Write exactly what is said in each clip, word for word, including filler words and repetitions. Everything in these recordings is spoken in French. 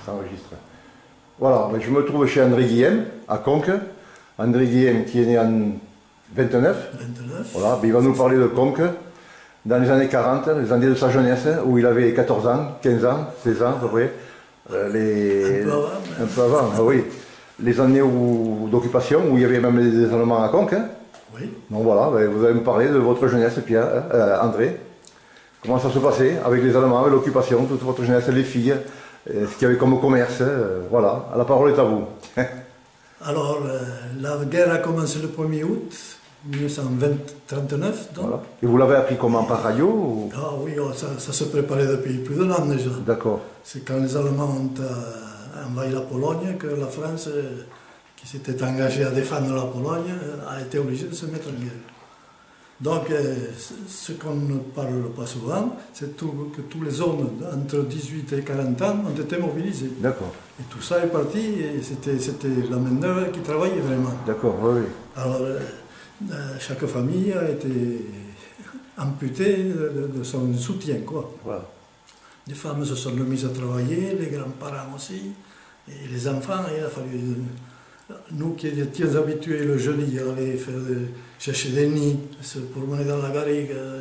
ça enregistre. Voilà, je me trouve chez André Guillem, à Conques. André Guillem qui est né en vingt-neuf. vingt-neuf. Voilà, il va nous parler de Conques dans les années quarante, les années de sa jeunesse, où il avait quatorze ans, quinze ans, seize ans à peu près. Euh, les... Un peu avant. Un peu avant, ah oui. Les années d'occupation, où il y avait même des Allemands à Conques. Hein. Oui. Donc voilà, ben, vous allez me parler de votre jeunesse, Pierre, euh, André. Comment ça se passait avec les Allemands, avec l'occupation, toute votre jeunesse, les filles, euh, ce qu'il y avait comme commerce. Euh, voilà, la parole est à vous. Alors, euh, la guerre a commencé le premier août mille neuf cent trente-neuf. Donc. Voilà. Et vous l'avez appris comment, par radio ou... Ah oui, oh, ça, ça se préparait depuis plus d'un an déjà. D'accord. C'est quand les Allemands ont euh, envahi la Pologne que la France, euh, qui s'était engagée à défendre la Pologne, euh, a été obligée de se mettre en guerre. Donc, euh, ce qu'on ne parle pas souvent, c'est que tous les hommes entre dix-huit et quarante ans ont été mobilisés. D'accord. Et tout ça est parti, et c'était la main-d'œuvre qui travaillait vraiment. D'accord, oui, oui. Alors, euh, chaque famille a été amputée de, de son soutien, quoi. Voilà. Les femmes se sont remises à travailler, les grands-parents aussi, et les enfants, il a fallu... Nous qui étions habitués le jeudi à aller faire de, chercher des nids, se promener dans la garrigue, euh,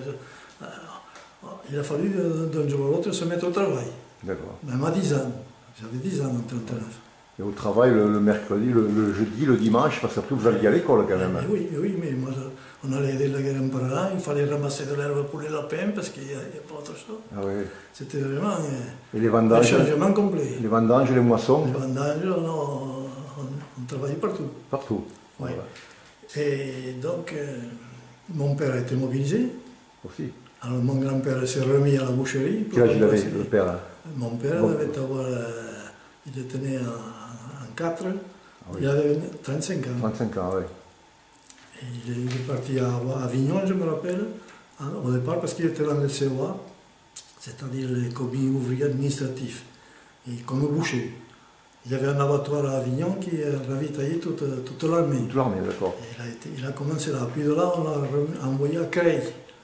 il a fallu d'un jour à l'autre se mettre au travail. D'accord. Même à dix ans. J'avais dix ans en trente-neuf. Et au travail le, le mercredi, le, le jeudi, le dimanche, parce qu'après vous alliez à l'école quand même. Oui, oui, mais moi, on allait aider la grands-parents, il fallait ramasser de l'herbe pour les lapins parce qu'il n'y a, a pas autre chose. Ah oui. C'était vraiment et les vendanges, un changement complet. Les vendanges, les moissons. Les vendanges, non. On travaillait partout. Partout. Oui. Voilà. Et donc, euh, mon père a été mobilisé. Aussi. Alors, mon grand-père s'est remis à la boucherie. Quel âge il avait, le père hein? Mon père bon. devait avoir. Euh, il était né en, en quatre. Ah, oui. Il avait trente-cinq ans. trente-cinq ans, oui. Et il, est, il est parti à, à Avignon, je me rappelle, au départ, parce qu'il était dans le C O A, c'est-à-dire les commis ouvriers administratifs, et comme boucher. Il y avait un abattoir à Avignon qui ravitaillait toute, toute l'armée. Toute l'armée, d'accord. Il a, été, il a commencé là. Puis de là, on l'a envoyé à Creil.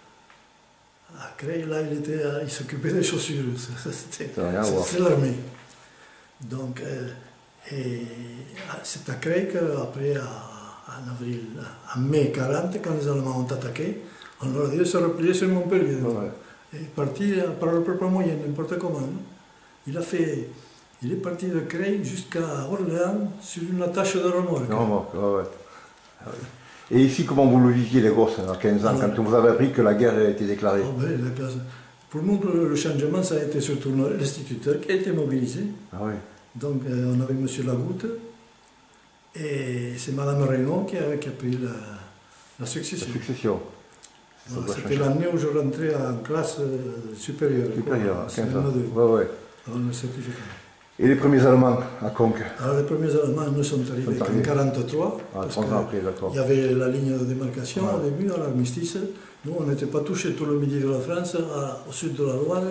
À Creil, là, il, était, il s'occupait des chaussures. C'était l'armée. Donc, euh, c'est à Creil qu'après, en avril, en mai quarante, quand les Allemands ont attaqué, on leur a dit de se replier sur Montpellier. Ouais. Et parti par le propre moyen, n'importe comment. Il a fait... Il est parti de Creil jusqu'à Orléans sur une attache de remorque. remorque, ouais, ouais. Ah oui. Et ici, comment vous le viviez, les gosses, à quinze ans, alors, quand vous avez appris que la guerre a été déclarée? Oh ben, pour nous, le changement, ça a été surtout l'instituteur qui a été mobilisé. Ah oui. Donc, euh, on avait M. Lagoutte, et c'est Mme Reynaud qui a, qui a pris la, la succession. La succession. C'était l'année où je rentrais en classe euh, supérieure. Supérieure, à quinze ans. Ouais, ouais. Alors, le certificat. Et les premiers Allemands à Conques? Alors les premiers Allemands nous sont arrivés en mille neuf cent quarante-trois. Ah, trente ans après, d'accord. Il y avait la ligne de démarcation ouais. au début, à l'armistice. Nous, on n'était pas touchés tout le midi de la France, à, au sud de la Loire.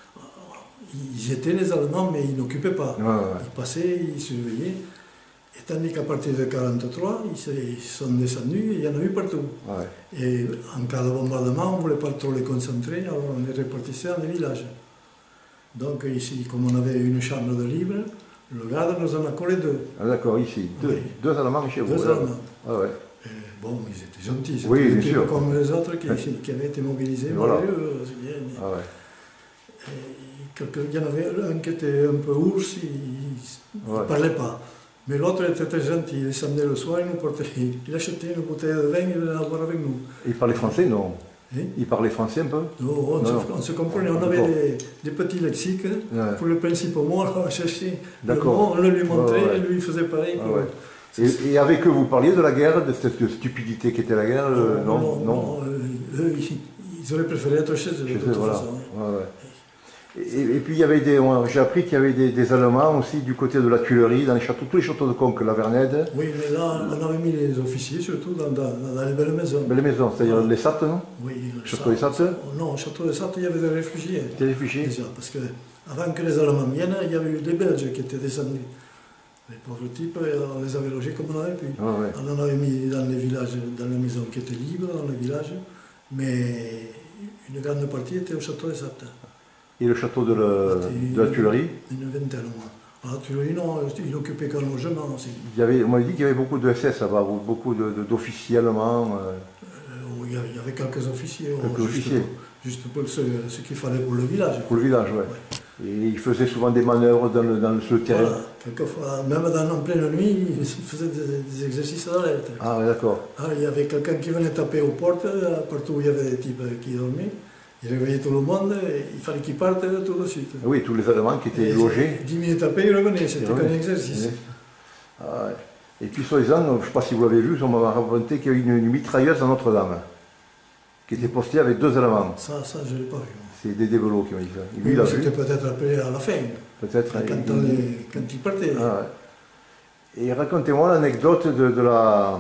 Ils étaient les Allemands, mais ils n'occupaient pas. Ouais, ouais. Ils passaient, ils surveillaient. Et tandis qu'à partir de mille neuf cent quarante-trois, ils sont descendus et il y en a eu partout. Ouais. Et en cas de bombardement, on ne voulait pas trop les concentrer, alors on les répartissait dans les villages. Donc ici, comme on avait une chambre de libre, le garde nous en a collé deux. Ah d'accord, ici, deux, oui. deux Allemands chez vous. Deux Allemands. Ah ouais. Et bon, ils étaient gentils, oui, bien bien sûr. Comme les autres qui, qui avaient été mobilisés, voilà. malgré eux, c'est bien. Ah ouais. Et, il y en avait un qui était un peu ours, il ne ouais. parlait pas. Mais l'autre était très gentil, il descendait le soir, il nous portait, il achetait une bouteille de vin, il venait boire avec nous. Et il parlait français, non? Hein? Il parlait français un peu? Non, on, non, se, on se comprenait, on avait des, des petits lexiques ouais. pour les principaux mots, on cherchait le mot, on le lui montrait, ouais, ouais. et lui faisait pareil. Ah, ouais. et, et avec eux, vous parliez de la guerre, de cette stupidité qui était la guerre? Non, euh, non, non, non. non euh, eux, ils, ils auraient préféré être chez eux, chez de toute eux, voilà. façon. Ouais, ouais. Et, et puis il y avait des, j'ai appris qu'il y avait des, des Allemands aussi du côté de la Tuilerie, dans les châteaux, tous les châteaux de Conques, la Vernède. Oui, mais là, on avait mis les officiers surtout dans, dans, dans les belles maisons. Belles maisons, c'est-à-dire ouais. les Sattes, non? Oui, le château des Sattes. Non, au château des Sattes, il y avait des réfugiés. Des réfugiés déjà, parce que avant que les Allemands viennent, il y avait eu des Belges qui étaient descendus. Les pauvres types, on les avait logés comme on avait pu. Ah, ouais. On en avait mis dans les villages, dans les maisons qui étaient libres, dans les villages, mais une grande partie était au château des Sattes. Et le château de, le, de la Tuilerie? Une vingtaine au moins. Alors Turin, non, il occupait qu'un logement aussi. Il y avait, on m'avait dit qu'il y avait beaucoup de S S là-bas, beaucoup de- de- d'officiers allemands. euh, Euh, il y avait- il y avait quelques officiers. Quelques oh, juste officiers. pour- Juste pour ce, ce qu'il fallait pour le village. Pour le village, ouais. Ouais. Et ils faisaient souvent des manœuvres dans le, dans le, sur le terrain. Voilà. Quelquefois, même dans, en pleine nuit, ils faisaient des, des exercices d'alerte. Ah, ouais, d'accord. Alors, il y avait quelqu'un qui venait taper aux portes, euh, partout où il y avait des types qui dormaient. Il réveillait tout le monde, et il fallait qu'ils partent tout de suite. Oui, tous les Allemands qui étaient Et logés. dix minutes après, ils revenaient, c'était Ils qu'un revenaient. exercice. Oui. Ah, ouais. Et puis, soi-disant, je ne sais pas si vous l'avez vu, on m'a raconté qu'il y a eu une, une mitrailleuse à Notre-Dame, qui était postée avec deux Allemands. Ça, ça, je ne l'ai pas vu. C'est des dévelots qui ont dit ça. Et lui, Oui, il a c'était vu, peut-être après, à la fin, peut-être. quand, il- on il- les- quand ils partaient. Ah, ouais. Et racontez-moi l'anecdote de, de la,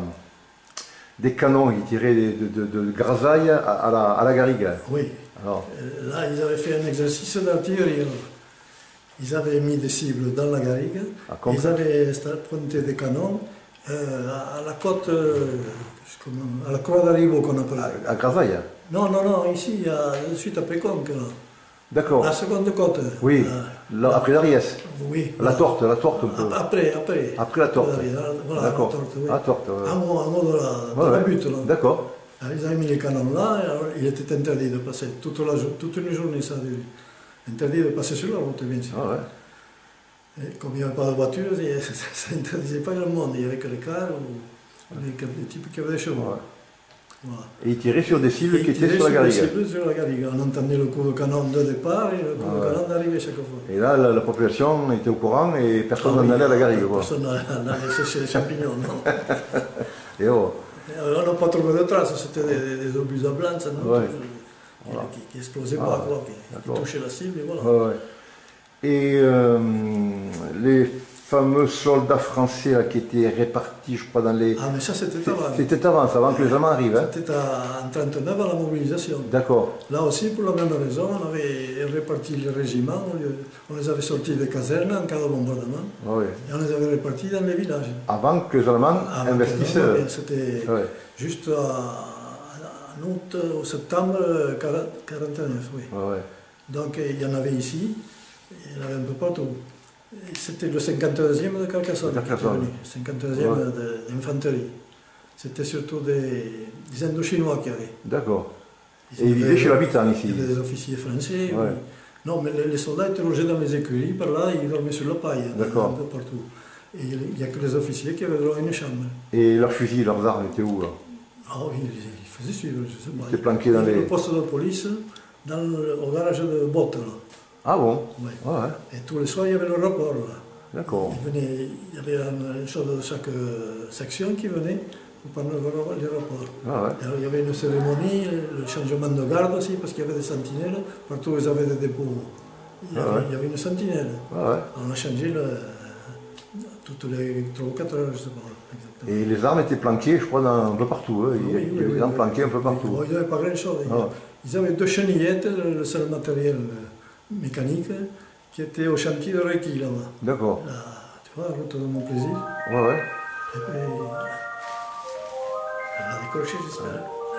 des canons qui tiraient de, de, de, de Grasailles à, à la, à la Garrigue. Oui. Alors, Euh, Là, ils avaient fait un exercice d'artillerie. alors. Ils avaient mis des cibles dans la garrigue. à Conques. Ils avaient sta- pointé des canons euh, à la côte, euh, comment- à la croix d'Aribo qu'on appelle. À, à Grasailles. Non, non, non, ici, il y a de suite après Conques, là. D'accord. La seconde côte. Oui. Euh, Là, après l'Ariès. oui. La torte, la torte un peu. Après, après. Après la torte. Voilà, la D'accord. torte, oui. La torte, ouais. Un mot, un mot de la, de Ouais, la ouais. butte, là. D'accord. Alors, ils avaient mis les canons là, et alors, il était interdit de passer toute, la, jour- toute une journée, ça a duré. Interdit de passer sur la route, bien sûr. Ah, ouais. Et comme il n'y avait pas de voiture, et ça n'interdisait pas grand monde, il n'y avait que les cars ou les, les types qui avaient des chevaux. Ouais. Voilà. Et ils tiraient sur des cibles Et qui ils étaient tiraient sur la les Garrigue. cibles sur la garrigue. On entendait le coup de canon de départ et le coup Ah, de ouais. canon d'arrivée chaque fois. Et là, la, la population était au courant et personne Ah n'en oui, allait à la Garrigue. Quoi. Personne n'allait chercher les champignons, non. Et oh, Et alors, on n'a pas trouvé de traces, c'était des, des, des obus à blanc, ça, non, Ouais. qui, Voilà. qui, qui explosaient Ah, pas, quoi, qui, d'accord. qui touchaient la cible, et voilà. ouais, ouais. Et euh, les fameux soldats français là, qui étaient répartis, je crois, dans les... Ah, mais ça, c'était avant. C'était avant, ça, avant que les Allemands arrivent. Hein. C'était à- en trente-neuf à la mobilisation. D'accord. Là aussi, pour la même raison, on avait réparti les régiments, on les- on les avait sortis des casernes en cas de bombardement, Ouais, ouais. et on les avait répartis dans les villages. Avant que les Allemands Avant que investissent... les Allemands, euh, C'était ouais. juste à- en août ou septembre quarante-neuf, oui. Ouais, ouais. Donc il y en avait ici, il y en avait un peu partout. Et c'était le cinquante-deuxième de Carcassonne qui était Carcassonne. venu, cinquante-deuxième Ouais. de- d'infanterie. C'était surtout des, des Indochinois qui avaient. D'accord. Ils Et ils avaient- vivaient chez l'habitant ici. Il y avait des officiers français. Ouais. Oui. Non, mais les, les soldats étaient logés dans les écuries, par là, ils dormaient sur la paille, un D'accord. peu partout. Et il n'y a que les officiers qui avaient droit à une chambre. Et leurs fusils, leurs armes étaient où là? Ah oui, ils, ils faisaient suivre, je sais pas. Ils étaient planqués dans Il y avait les- le poste de police dans le- au garage de Botte, là. Ah bon? Ouais. Ouais, ouais. Et tous les soirs, il y avait le rapport, là. D'accord. Il, venait, il y avait une, une chose de chaque euh, section qui venait pour prendre le- les rapports. Ah ouais. Et alors, il y avait une cérémonie, le changement de garde aussi, parce qu'il y avait des sentinelles. Partout où ils avaient des dépôts, il y avait, Ah ouais. il y avait une sentinelle. Ah ouais. On a changé le, toutes les trois ou quatre heures, je ne sais pas exactement. Et les armes étaient planquées, je crois, dans, un peu partout. hein. Il y a, Oui, il y a oui, des oui, armes oui. planquées un peu partout. Bon, il n'y avait pas grand-chose. Ah. Ils avaient deux chenillettes, le le seul matériel euh, mécanique, qui était au chantier de Requis, là-bas. D'accord. Là, tu vois, la route de mon plaisir. Ouais, ouais. Et puis, elle a décroché, j'espère.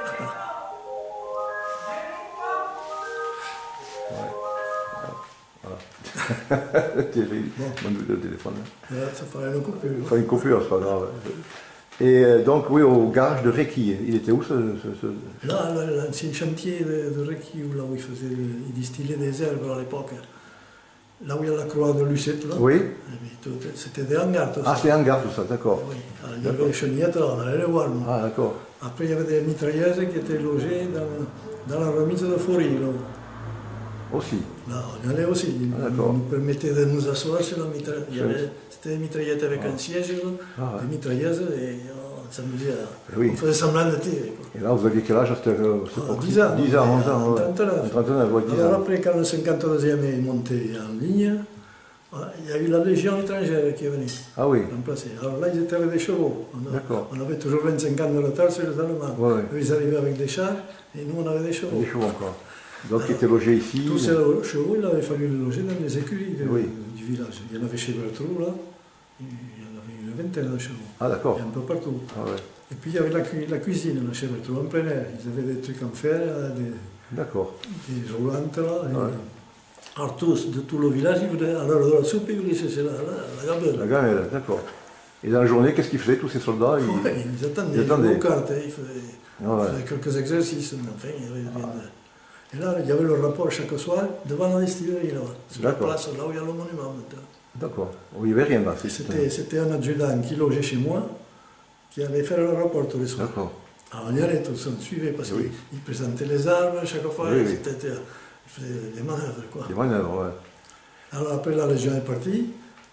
Terrible. Bon. Mon le téléphone. Là. Là, ça ferait une coupure. Enfin, une coupure, c'est pas grave. Et euh, donc, oui, au garage de Requis. Il était où ce. ce, ce- Là, là, l'ancien chantier de, de Requis, là où il faisait, il distillait des herbes à l'époque. Là où il y a la croix de Lucette, là. Oui. Et puis, tout- C'était des hangars, tout ça. Ah, c'est un hangar, tout ça, d'accord. Oui. Alors, il y avait les chenillettes, là, on allait les voir. nous. Ah, d'accord. Après, il y avait des mitrailleuses qui étaient logées dans, dans la remise de Foury, là. Aussi. Là, on y allait aussi. Ils Ah, d'accord. nous permettaient de nous asseoir sur la mitrailleuse. Il y Oui. avait- C'était des mitraillettes avec Ah. un siège, là, Ah, ouais. des mitrailleuses, et on s'amusait à... Oui. On faisait semblant de tirer, quoi. Et là, vous aviez quel âge à cette euh, cette Ah, époque dix ans. dix ans, onze ans. En Ouais. trente-neuf. En trente-neuf, ouais, dix Alors ans. après, quand le cinquante-deuxième est monté en ligne, voilà, il y a eu la Légion étrangère qui est venue Ah oui. remplacer. Alors là, ils étaient avec des chevaux. On, a- D'accord. on avait toujours vingt-cinq ans de retard sur les Allemands. Ouais, ouais. Eux, ils arrivaient avec des chars, et nous, on avait des chevaux. Des chevaux encore. Donc, ils étaient logés ici. Tous ces chevaux, il avait fallu les loger dans les écuries de- Oui. du village. Il y en avait chez Bertrou, là, il y en avait une vingtaine de chevaux. Ah, d'accord. Et un peu partout. Ah, ouais. Et puis il y avait la, cu- la cuisine, là, chez Bertrou, en plein air. Ils avaient des trucs en fer, là, des, D'accord. des roulantes, là. et- Ouais. Alors tous, de tout le village, ils venaient à l'heure de la soupe, ils voulaient chercher la, la, la gamelle. La gamelle, d'accord. Et dans la journée, qu'est-ce qu'ils faisaient, tous ces soldats ils... Ouais, ils attendaient, ils attendaient. ils cartes, ils faisaient, Ah ouais. ils faisaient quelques exercices, mais enfin, il y avait rien de... Et là, il y avait le rapport chaque soir devant la distillerie, là, sur la place, là où il y a le monument maintenant. D'accord. Il n'y avait rien là. C'était un adjudant qui logeait chez moi, qui allait faire le rapport tous les soirs. D'accord. Alors on y allait tous, on suivait, parce Oui. qu'il présentait les armes chaque fois, Oui, oui. c'était, il faisait des manœuvres, quoi. Des manœuvres, ouais. Alors après, la Légion est partie,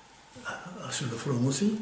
sur le front aussi,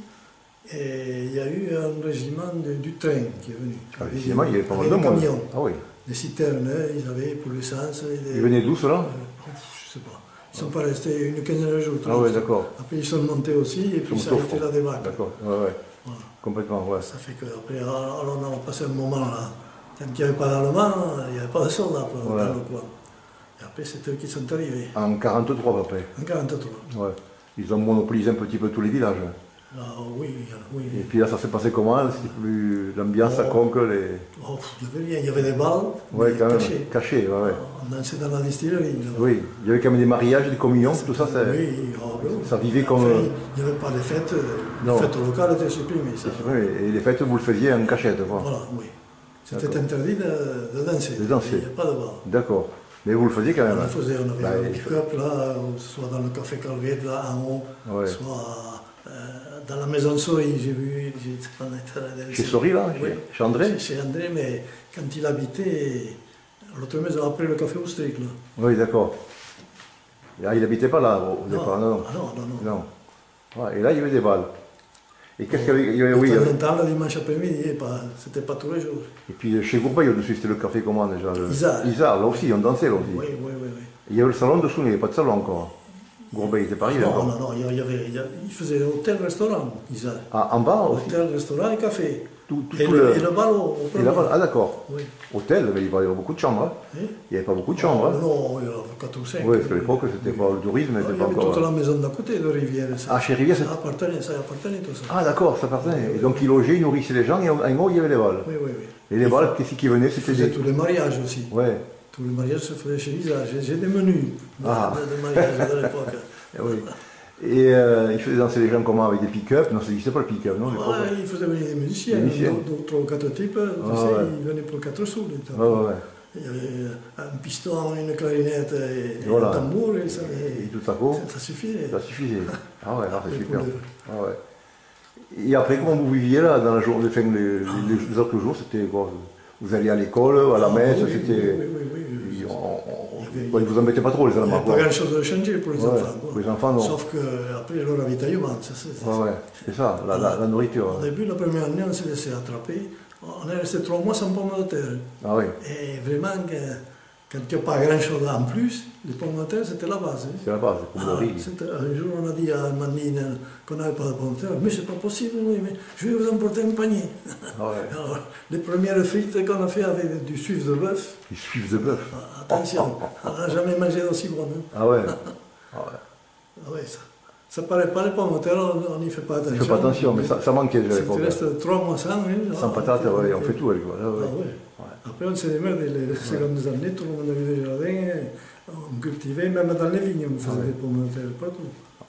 et il y a eu un régiment de, du train qui est venu. Ah, effectivement, il y avait pas mal de des monde. camions, Ah oui. des citernes, ils avaient pour l'essence. Des... Ils venaient d'où, ceux-là? euh, Je sais pas. Ils ne sont pas restés une quinzaine de jours. Ah oui, d'accord. Après, ils sont montés aussi, et puis ça a été la débâcle. D'accord, ouais, ouais. Voilà. Complètement, ouais. Ça fait qu'après, alors on a passé un moment là. Tant qu'il n'y avait pas d'Allemands, il n'y avait pas de soldats dans Ouais. le coin. Et après, c'est eux qui sont arrivés. En quarante-trois, à peu près. En quarante-trois. Ouais. Ils ont monopolisé un petit peu tous les villages. Ah, oui, oui. Et puis là, ça s'est passé comment? C'était plus l'ambiance, ça Oh. conque les. Oh, il n'y avait rien, il y avait des balles, Ouais, mais quand même. cachées. Cachées, ouais, ouais. On dansait dans la distillerie. là. Oui, il y avait quand même des mariages, des communions, tout ça, ça, Oui, oh, oui. ça vivait Enfin, comme. il n'y avait pas de fêtes, Non. les fêtes locales étaient supprimées. Ça. Oui, et les fêtes, vous le faisiez en cachette, quoi. Voilà, oui. C'était D'accord. interdit de, de danser. De danser. Il n'y a pas de balles. D'accord. Mais vous le faisiez quand même. On hein. le faisait, on avait Bah, un il pick-up là, soit dans le café Calvette, là en haut, Ouais. soit euh, dans la maison Sori, j'ai vu, j'ai on était allé Chez Sori, là? Oui. Chez, chez André? Chez, chez André, mais quand il habitait, l'autre maison après le café Austric, là. Oui, d'accord. Ah, il n'habitait pas là au départ, non, non. Ah non, non, non. Non. Ouais, et là, il y avait des balles. Et qu'est-ce qu'il y avait, il y avait De oui, il y temps avait- en temps, le dimanche après-midi, et pas- c'était pas tous les jours. Et puis chez Gourbaille, au-dessus, c'était le café comment déjà le... Isard. Isard, là aussi, on dansait là aussi. Oui, oui, oui. oui. Il y avait le salon dessous, mais il n'y avait pas de salon encore. Gourbaille était pas arrivé Non, encore. non, non, il y avait, il y avait- il faisait hôtel-restaurant, Isard. Ah, en bas aussi? Hôtel, restaurant et café. Tout, tout, Et tout le, le... et le bal au, au Et premier. là-bas, ah d'accord. Oui. Hôtel, mais il y avait beaucoup de chambres. hein. Hein? Il n'y avait pas beaucoup de chambres. Ah, hein. non, il y avait quatre ou cinq. Oui, parce qu'à l'époque, c'était pas le tourisme, Ah, c'était il y pas avait encore. toute la maison d'à côté de Rivière. Ça. Ah, chez Rivière, ça c'est- appartenait, ça appartenait tout ça. Ah d'accord, ça appartenait. Et donc il logeait, il nourrissait les gens, et en en haut, il y avait les balles. Oui, oui, oui. Et les balles, qu'est-ce qui venait? Il C'était faisait des... tous les mariages aussi. Ouais. Tous les mariages se faisaient chez Lisa. J'ai j'ai des menus de, Ah. de, de mariage de l'époque. Eh oui. Et euh, il faisait danser les gens comment? Avec des pick-up? Non, ça n'existait pas le pick-up, non? à l'époque. Ouais, il faisait venir des musiciens, Des musiciens. d'autres d'autres ou quatre types. Tu Ah, sais, ouais. ils venaient pour quatre sous. les temps. Ouais, ouais, ouais. Il y avait un piston, une clarinette et, et Voilà. un tambour. Et ça, Et et, tout à coup, ça, ça suffisait. ça suffisait. Ah ouais, alors c'est Et super. pour les- Ah ouais. Et après, comment vous viviez là, dans la journée, enfin, les, les, les autres jours, c'était quoi? Vous alliez à l'école, à la Ah, messe, oui, c'était... Oui, oui, oui. oui, oui. Ils, on- on- Il y avait- ouais, ils vous embêtaient pas trop, les Il n'y Allemands, avait pas quoi. grand-chose de changer pour les Ouais, enfants. quoi. pour les enfants, non. Sauf qu'après le ravitaillement, ça, c'est ça. Ouais, ouais, c'est ça, la, la, la nourriture. Au début, la première année, on s'est laissé attraper. On est resté trois mois sans pommes de terre. Ah oui, Et vraiment, que- quand il n'y a pas grand-chose en plus, les pommes de terre, c'était la base. hein. c'est la base, comme le Ah, riz. c'était- un jour, on a dit à Amandine qu'on n'avait pas de pommes de terre. Mais c'est pas possible, oui, mais je vais vous emporter un panier. Ah ouais, Alors, les premières frites qu'on a fait avec du suif de bœuf, ils suivent de bœuf. ah, attention, on n'a jamais mangé d'aussi bon. hein. Ah ouais, ah ouais. Ah ouais, ça, ça paraît pas les pommes de terre, on n'y fait pas attention. Je fais pas attention, mais ça, ça manquait déjà à Si l'époque. tu restes trois mois sans, hein, Sans ah, patates, tu- ouais, on tu- fait tout avec quoi. Ah, Ah ouais. ouais. Ouais. Après, on s'est démerdé, les, les secondes années, tout le monde avait des jardins, on cultivait, même dans les vignes, on faisait Ah ouais. des pommes de terre partout.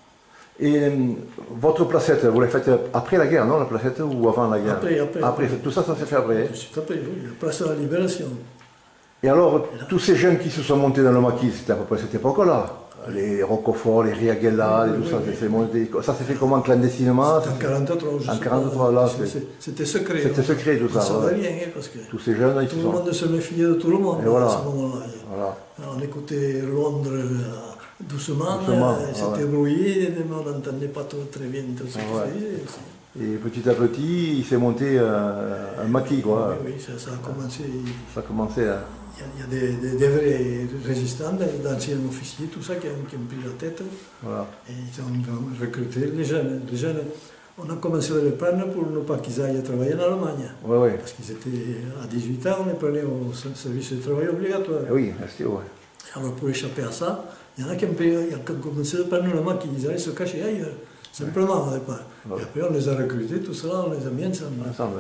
Et euh, votre placette, vous l'avez faite après la guerre, non, la placette, ou avant la guerre? Après, après. Après, tout ça, ça s'est fait après. Je suis tapé, oui, après ça, la libération. Et alors, tous ces jeunes qui se sont montés dans le maquis, c'était à peu près cette époque-là. Les Roquefort, les Riaguela, Oui, et tout oui, ça, oui. ça s'est monté. Ça s'est fait comment, clandestinement? C'était en quarante-trois, je En sais quarante-trois, pas, là, c'est- c'est- c'est- c'était secret. C'était hein. secret tout On ça. ne savait ouais. rien, hein, parce que Tous ces jeunes, ils tout se le sont. monde se méfiait de tout le monde Et voilà. à ce moment-là. Voilà. On écoutait Londres euh, doucement, Doucement, euh, ah c'était ouais. brouillé, mais on n'entendait pas trop, très bien tout ce Ah qui ouais. se disait. Et petit à petit, il s'est monté euh, un maquis, quoi. Oui, oui, ça, ça a commencé. Ça a commencé à. Il y a, il y a des, des- des vrais résistants, des- d'anciens officiers, tout ça, qui ont, qui ont pris la tête. Voilà. Et ils ont recruté les jeunes. Les jeunes, on a commencé à les prendre pour ne pas qu'ils aillent travailler en Allemagne. Ouais, ouais. Parce qu'ils étaient à dix-huit ans, on les prenait au service de travail obligatoire. Eh oui, c'était, ouais. Alors pour échapper à ça, il y en a qui ont, pris- qui ont commencé à prendre le maquis, ils allaient se cacher ailleurs, simplement au départ. Ouais. Et après on les a recrutés, tout ça, on les a mis ensemble. Ensemble.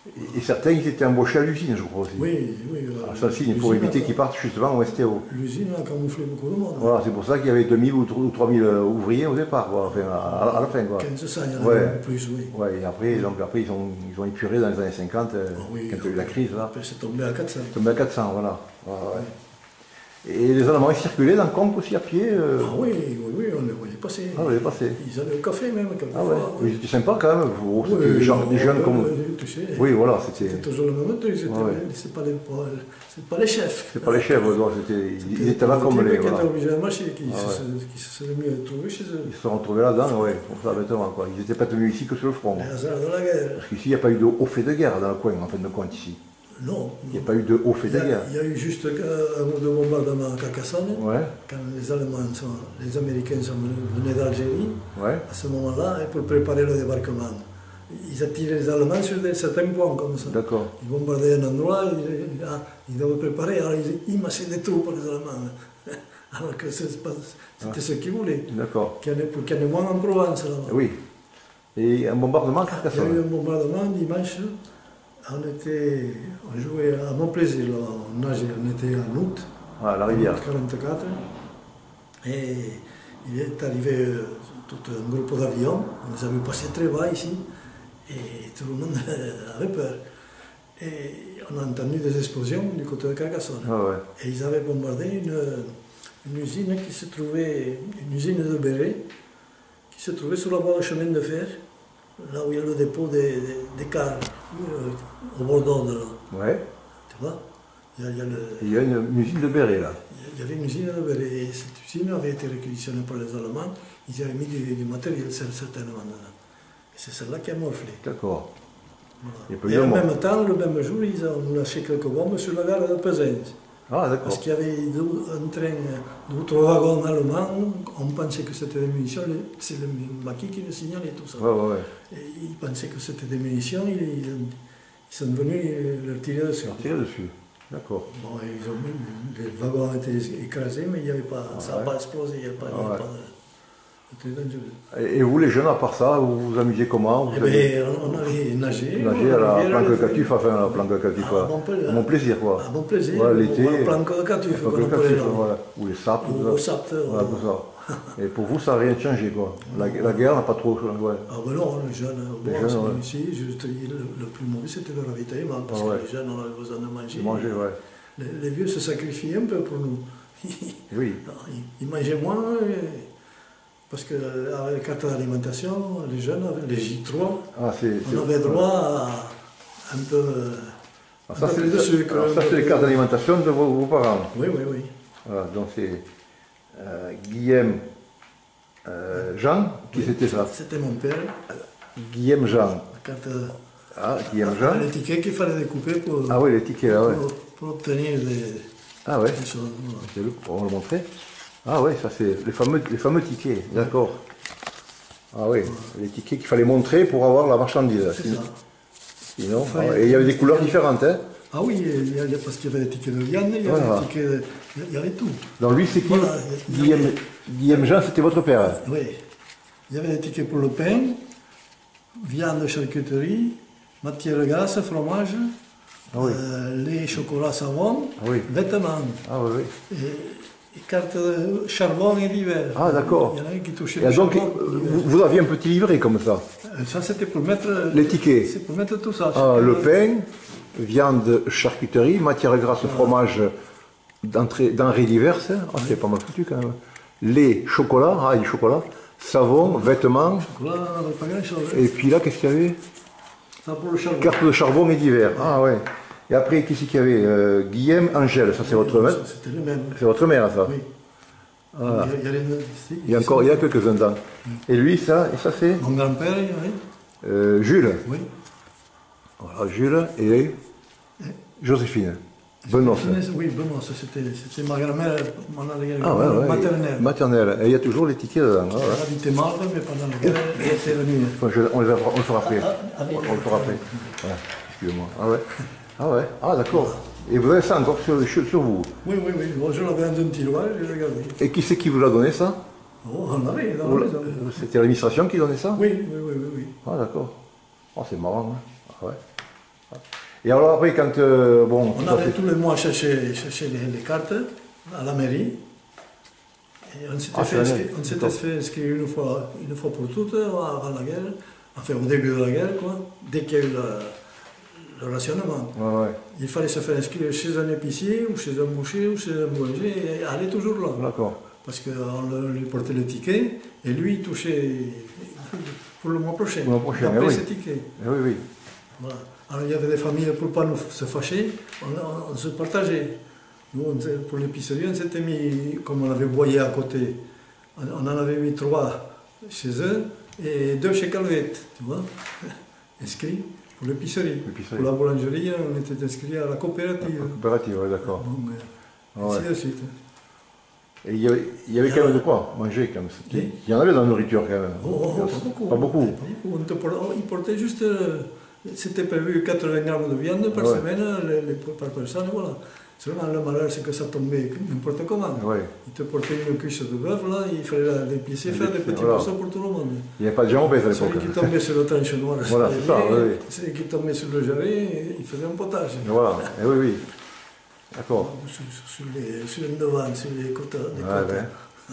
Et, et certains, ils étaient embauchés à l'usine, je crois aussi. Oui, oui. Euh, À Saint-Cyr, pour éviter qu'ils partent justement au S T O. L'usine a camouflé beaucoup de monde. Voilà, c'est pour ça qu'il y avait deux mille ou trois mille ouvriers au départ, quoi, enfin, à, à la fin. Quoi. quinze cents, il y en a Ouais. plus, oui. Ouais, et après, donc, après ils, ont, ils ont épuré dans les années cinquante, euh, Ah oui, quand il y a eu la crise. Là. Après, c'est tombé à quatre cents. C'est tombé à quatre cents, voilà. Ouais, ouais. Et les Allemands, ils circulaient dans le Comte aussi à pied euh... Ah oui, oui, oui, on les voyait passer. Ah, on les passait. Ils allaient au café même, quelquefois. Ah ouais, Oui. ils étaient sympas quand même, vous, c'était Oui, des, gens, des jeunes oui, comme... oui, tu sais. Oui, voilà, c'était... C'est toujours le même truc, c'était Ouais, ouais. c'est pas, les, c'est pas les chefs. C'est pas les chefs, donc, c'était, ils étaient là comme les... Qui Voilà. étaient obligés de marcher, qui, Ah se, ouais. qui se seraient mieux trouvés chez eux. Ils se sont retrouvés là-dedans, ouais, pour ça, bêtement, quoi. Ils n'étaient pas tenus ici que sur le front. Les hasards de la guerre. Parce qu'ici, il n'y a pas eu de haut fait de guerre dans le coin, en fin de compte, ici. Non. Il n'y a pas eu de haut fait Il y, de a, guerre. il y a eu juste un ou deux bombardements à Carcassonne, Ouais, quand les Allemands, sont, les Américains sont venus, venaient d'Algérie, ouais, à ce moment-là, et pour préparer le débarquement. Ils attiraient les Allemands sur des, certains points comme ça. d'accord. Ils bombardaient un endroit, ils, ah, ils devaient préparer, alors ils, ils massaient des troupes les Allemands. Alors que c'était Ah. ce qu'ils voulaient, D'accord. qu'il y en ait, qu'il y en ait moins en Provence là-bas. Oui. Et un bombardement à Il y a eu Carcassonne. un bombardement dimanche, on, était, on jouait à mon plaisir, là, on nageait, on était en août, Ah, la rivière. en août quarante-quatre, et il est arrivé euh, tout un groupe d'avions, on les a vu passer très bas ici, et tout le monde avait peur. Et on a entendu des explosions du côté de Carcassonne. Ah ouais. Et ils avaient bombardé une, une usine qui se trouvait, une usine de Béret, qui se trouvait sur la voie de chemin de fer, là où il y a le dépôt des, des, des cars, euh, au bord de là. Ouais. Tu vois, il y, a, il, y a le, Et il y a une, une usine de béret là. il y avait une usine de Béret, et cette usine avait été réquisitionnée par les Allemands, ils avaient mis du, du matériel certainement dedans. Et c'est celle-là qui a morflé. D'accord. Voilà. Et en même temps, le même jour, ils ont lâché quelques bombes sur la gare de Pesens. Ah, Parce d'accord. qu'il y avait un train, deux ou trois wagons allemands, on pensait que c'était des munitions, c'est le maquis qui nous signalait tout ça. Ouais, ouais, ouais. Et ils pensaient que c'était des munitions, ils, ils, ils sont venus leur tirer dessus. Leur tirer dessus. D'accord. Bon, ils ont mis, les wagons ont été écrasés, mais il y avait pas, Ah, ça n'a ouais. pas explosé, il n'y avait pas, Ah, il y avait ouais. pas de... C'était dangereux. Et, et vous, les jeunes, à part ça, vous vous amusez comment? Vous Eh avez bien, on allait nager. nagé à la planque catif, enfin à la planque catif, Ah, bon plaisir. à mon plaisir, quoi. À bon plaisir. Voilà, l'été. Ou à la planque catif, Planque qu'on appelait catif, là. voilà. Ou les sapes, Ou tout au ça. Sapte. Voilà, tout ça. Et pour vous, ça n'a rien changé, quoi. La, la guerre n'a pas trop... Ouais. Ah ben non, les jeunes, Les bon, jeunes, c'est- ouais. ici, je te dis, le, le plus mauvais c'était le ravitaillement, parce Ah ouais. que les jeunes, on avait besoin de manger. Manger, ouais. Les, les vieux se sacrifiaient un peu pour nous. Oui. Ils, ils mangeaient moins, et- parce que avec la carte d'alimentation, les jeunes, avaient les J trois, Ah, c'est... c'est- on avait droit à un peu, Ah, un ça, peu c'est plus de sucre. alors, un ça, peu c'est les plus- cartes d'alimentation de vos, vos parents. Oui, oui, oui. Voilà, donc c'est euh, Guillaume euh, Jean, qui c'était ça? C'était mon père. Guillaume Jean. La carte, Ah, Guillaume Jean. l'étiquette qu'il fallait découper pour, Ah oui, les tickets là, ouais. pour, pour obtenir les, Ah ouais, les choses. Voilà. c'est le- on va le montrer. Ah ouais, ça c'est les fameux, les fameux tickets, d'accord. Ah oui, les tickets qu'il fallait montrer pour avoir la marchandise. C'est Sinon, ça. sinon- Enfin, ah ouais, et il y avait des couleurs différentes, hein. Ah oui, il y a, il y a- parce qu'il y avait des tickets de viande, il y avait Voilà. des tickets de, il y avait tout. Donc lui, c'est qui? Voilà. Guillaume, Guillaume Jean, c'était votre père. Oui. Il y avait des tickets pour le pain, viande, charcuterie, matière grasse, fromage, Ah oui. euh, lait, chocolat, savon, Ah oui. vêtements, Ah oui, oui. et, et cartes de charbon et d'hiver. Ah, d'accord. Il y en a un qui touchait Et le donc, charbon. vous, vous aviez un petit livret comme ça. Euh, Ça, c'était pour mettre... Les tickets. C'est pour mettre tout ça. Ah, Chacun- le pain, viande, charcuterie, matière grasse, fromage, d'entrée- denrées diverses. Ah, c'est pas mal foutu quand même. Lait, chocolat, ah, du chocolat, savon, vêtements. Là, on n'avait pas grand-chose. Et puis là, qu'est-ce qu'il y avait? Ça pour le charbon. Carte de charbon et d'hiver. Ah ouais. Et après, qu'est-ce qu'il y avait? Euh, Guillaume, Angèle, ça c'est votre mère. C'était le même. C'est votre mère, ça. Oui. Ah. Il y a, il y a les- ici- Il y a encore, il y a quelques-uns dedans. Et lui, ça, et ça c'est Mon grand-père, oui. euh, Jules. Oui. Voilà, Jules et Joséphine. Benoît. Oui, Benoît, ça, c'était c'était ma grand-mère, mon arrière-grand-mère Ah ouais, ouais. maternelle. Maternelle. Et il y a toujours les tickets dedans. Ah, ouais. Elle habitait Marne, mais pendant la guerre, elle était venue. Enfin, je- on, les a- on le fera après. ah, oui. On le fera après. Voilà, excusez-moi. Ah ouais. Ah ouais. Ah d'accord. Et vous avez ça encore sur, sur, sur vous. Oui, oui, oui. Bon, je l'avais dans un tiroir, je l'ai regardé. Et qui c'est qui vous l'a donné ça? Oh, on l'avait dans Vous la l'a- maison. euh, C'était l'administration qui donnait ça? Oui, oui, oui, oui. oui. Ah d'accord. Ah c'est marrant. Hein. Ah ouais. Et alors après, quand... Euh, bon, on allait tous les mois chercher, chercher les, les cartes à la mairie. Et on s'était ah, fait, fait, fait inscrire une fois, une fois pour toutes avant la guerre, enfin au début de la guerre, quoi, dès qu'il y a eu la, le rationnement. Ouais, ouais. Il fallait se faire inscrire chez un épicier, ou chez un boucher, ou chez un boulanger, et aller toujours là. D'accord. Parce qu'on lui portait le ticket, et lui il touchait pour le mois prochain. Le mois prochain, après oui. ses tickets. Eh oui, oui. Voilà. Alors il y avait des familles, pour ne pas nous se fâcher, on, on, on se partageait. Nous, on, pour l'épicerie, on s'était mis, comme on avait Boyer à côté, on, on en avait mis trois chez eux et deux chez Calvette, tu vois, inscrits pour l'épicerie. Pour la boulangerie, on était inscrits à la coopérative. La coopérative, oui, d'accord. Bon, ah, ouais. Ainsi de suite. Et il y avait, il y avait quand même de quoi manger, quand même. Il y en avait dans la nourriture, quand même. Oh, oh, pas beaucoup. Pas beaucoup. Pas beaucoup. On te, ils portaient juste... C'était prévu quatre-vingts grammes de viande par ouais. semaine les, les, par personne, et voilà. Seulement le malheur, c'est que ça tombait n'importe comment. Ouais. Ils te portaient une cuisse de bœuf, là, il fallait les plisser, faire des petits voilà. morceaux pour tout le monde. Il n'y avait pas de jambes à l'époque. Celui qui tombait sur le tranche noir, voilà, c'est ça, oui. Celui qui tombait sur le jarret, il faisait un potage. Voilà, et oui, oui. D'accord. Sur, sur, les, sur les devants, sur les côtes. Les ouais, côtes. Ouais.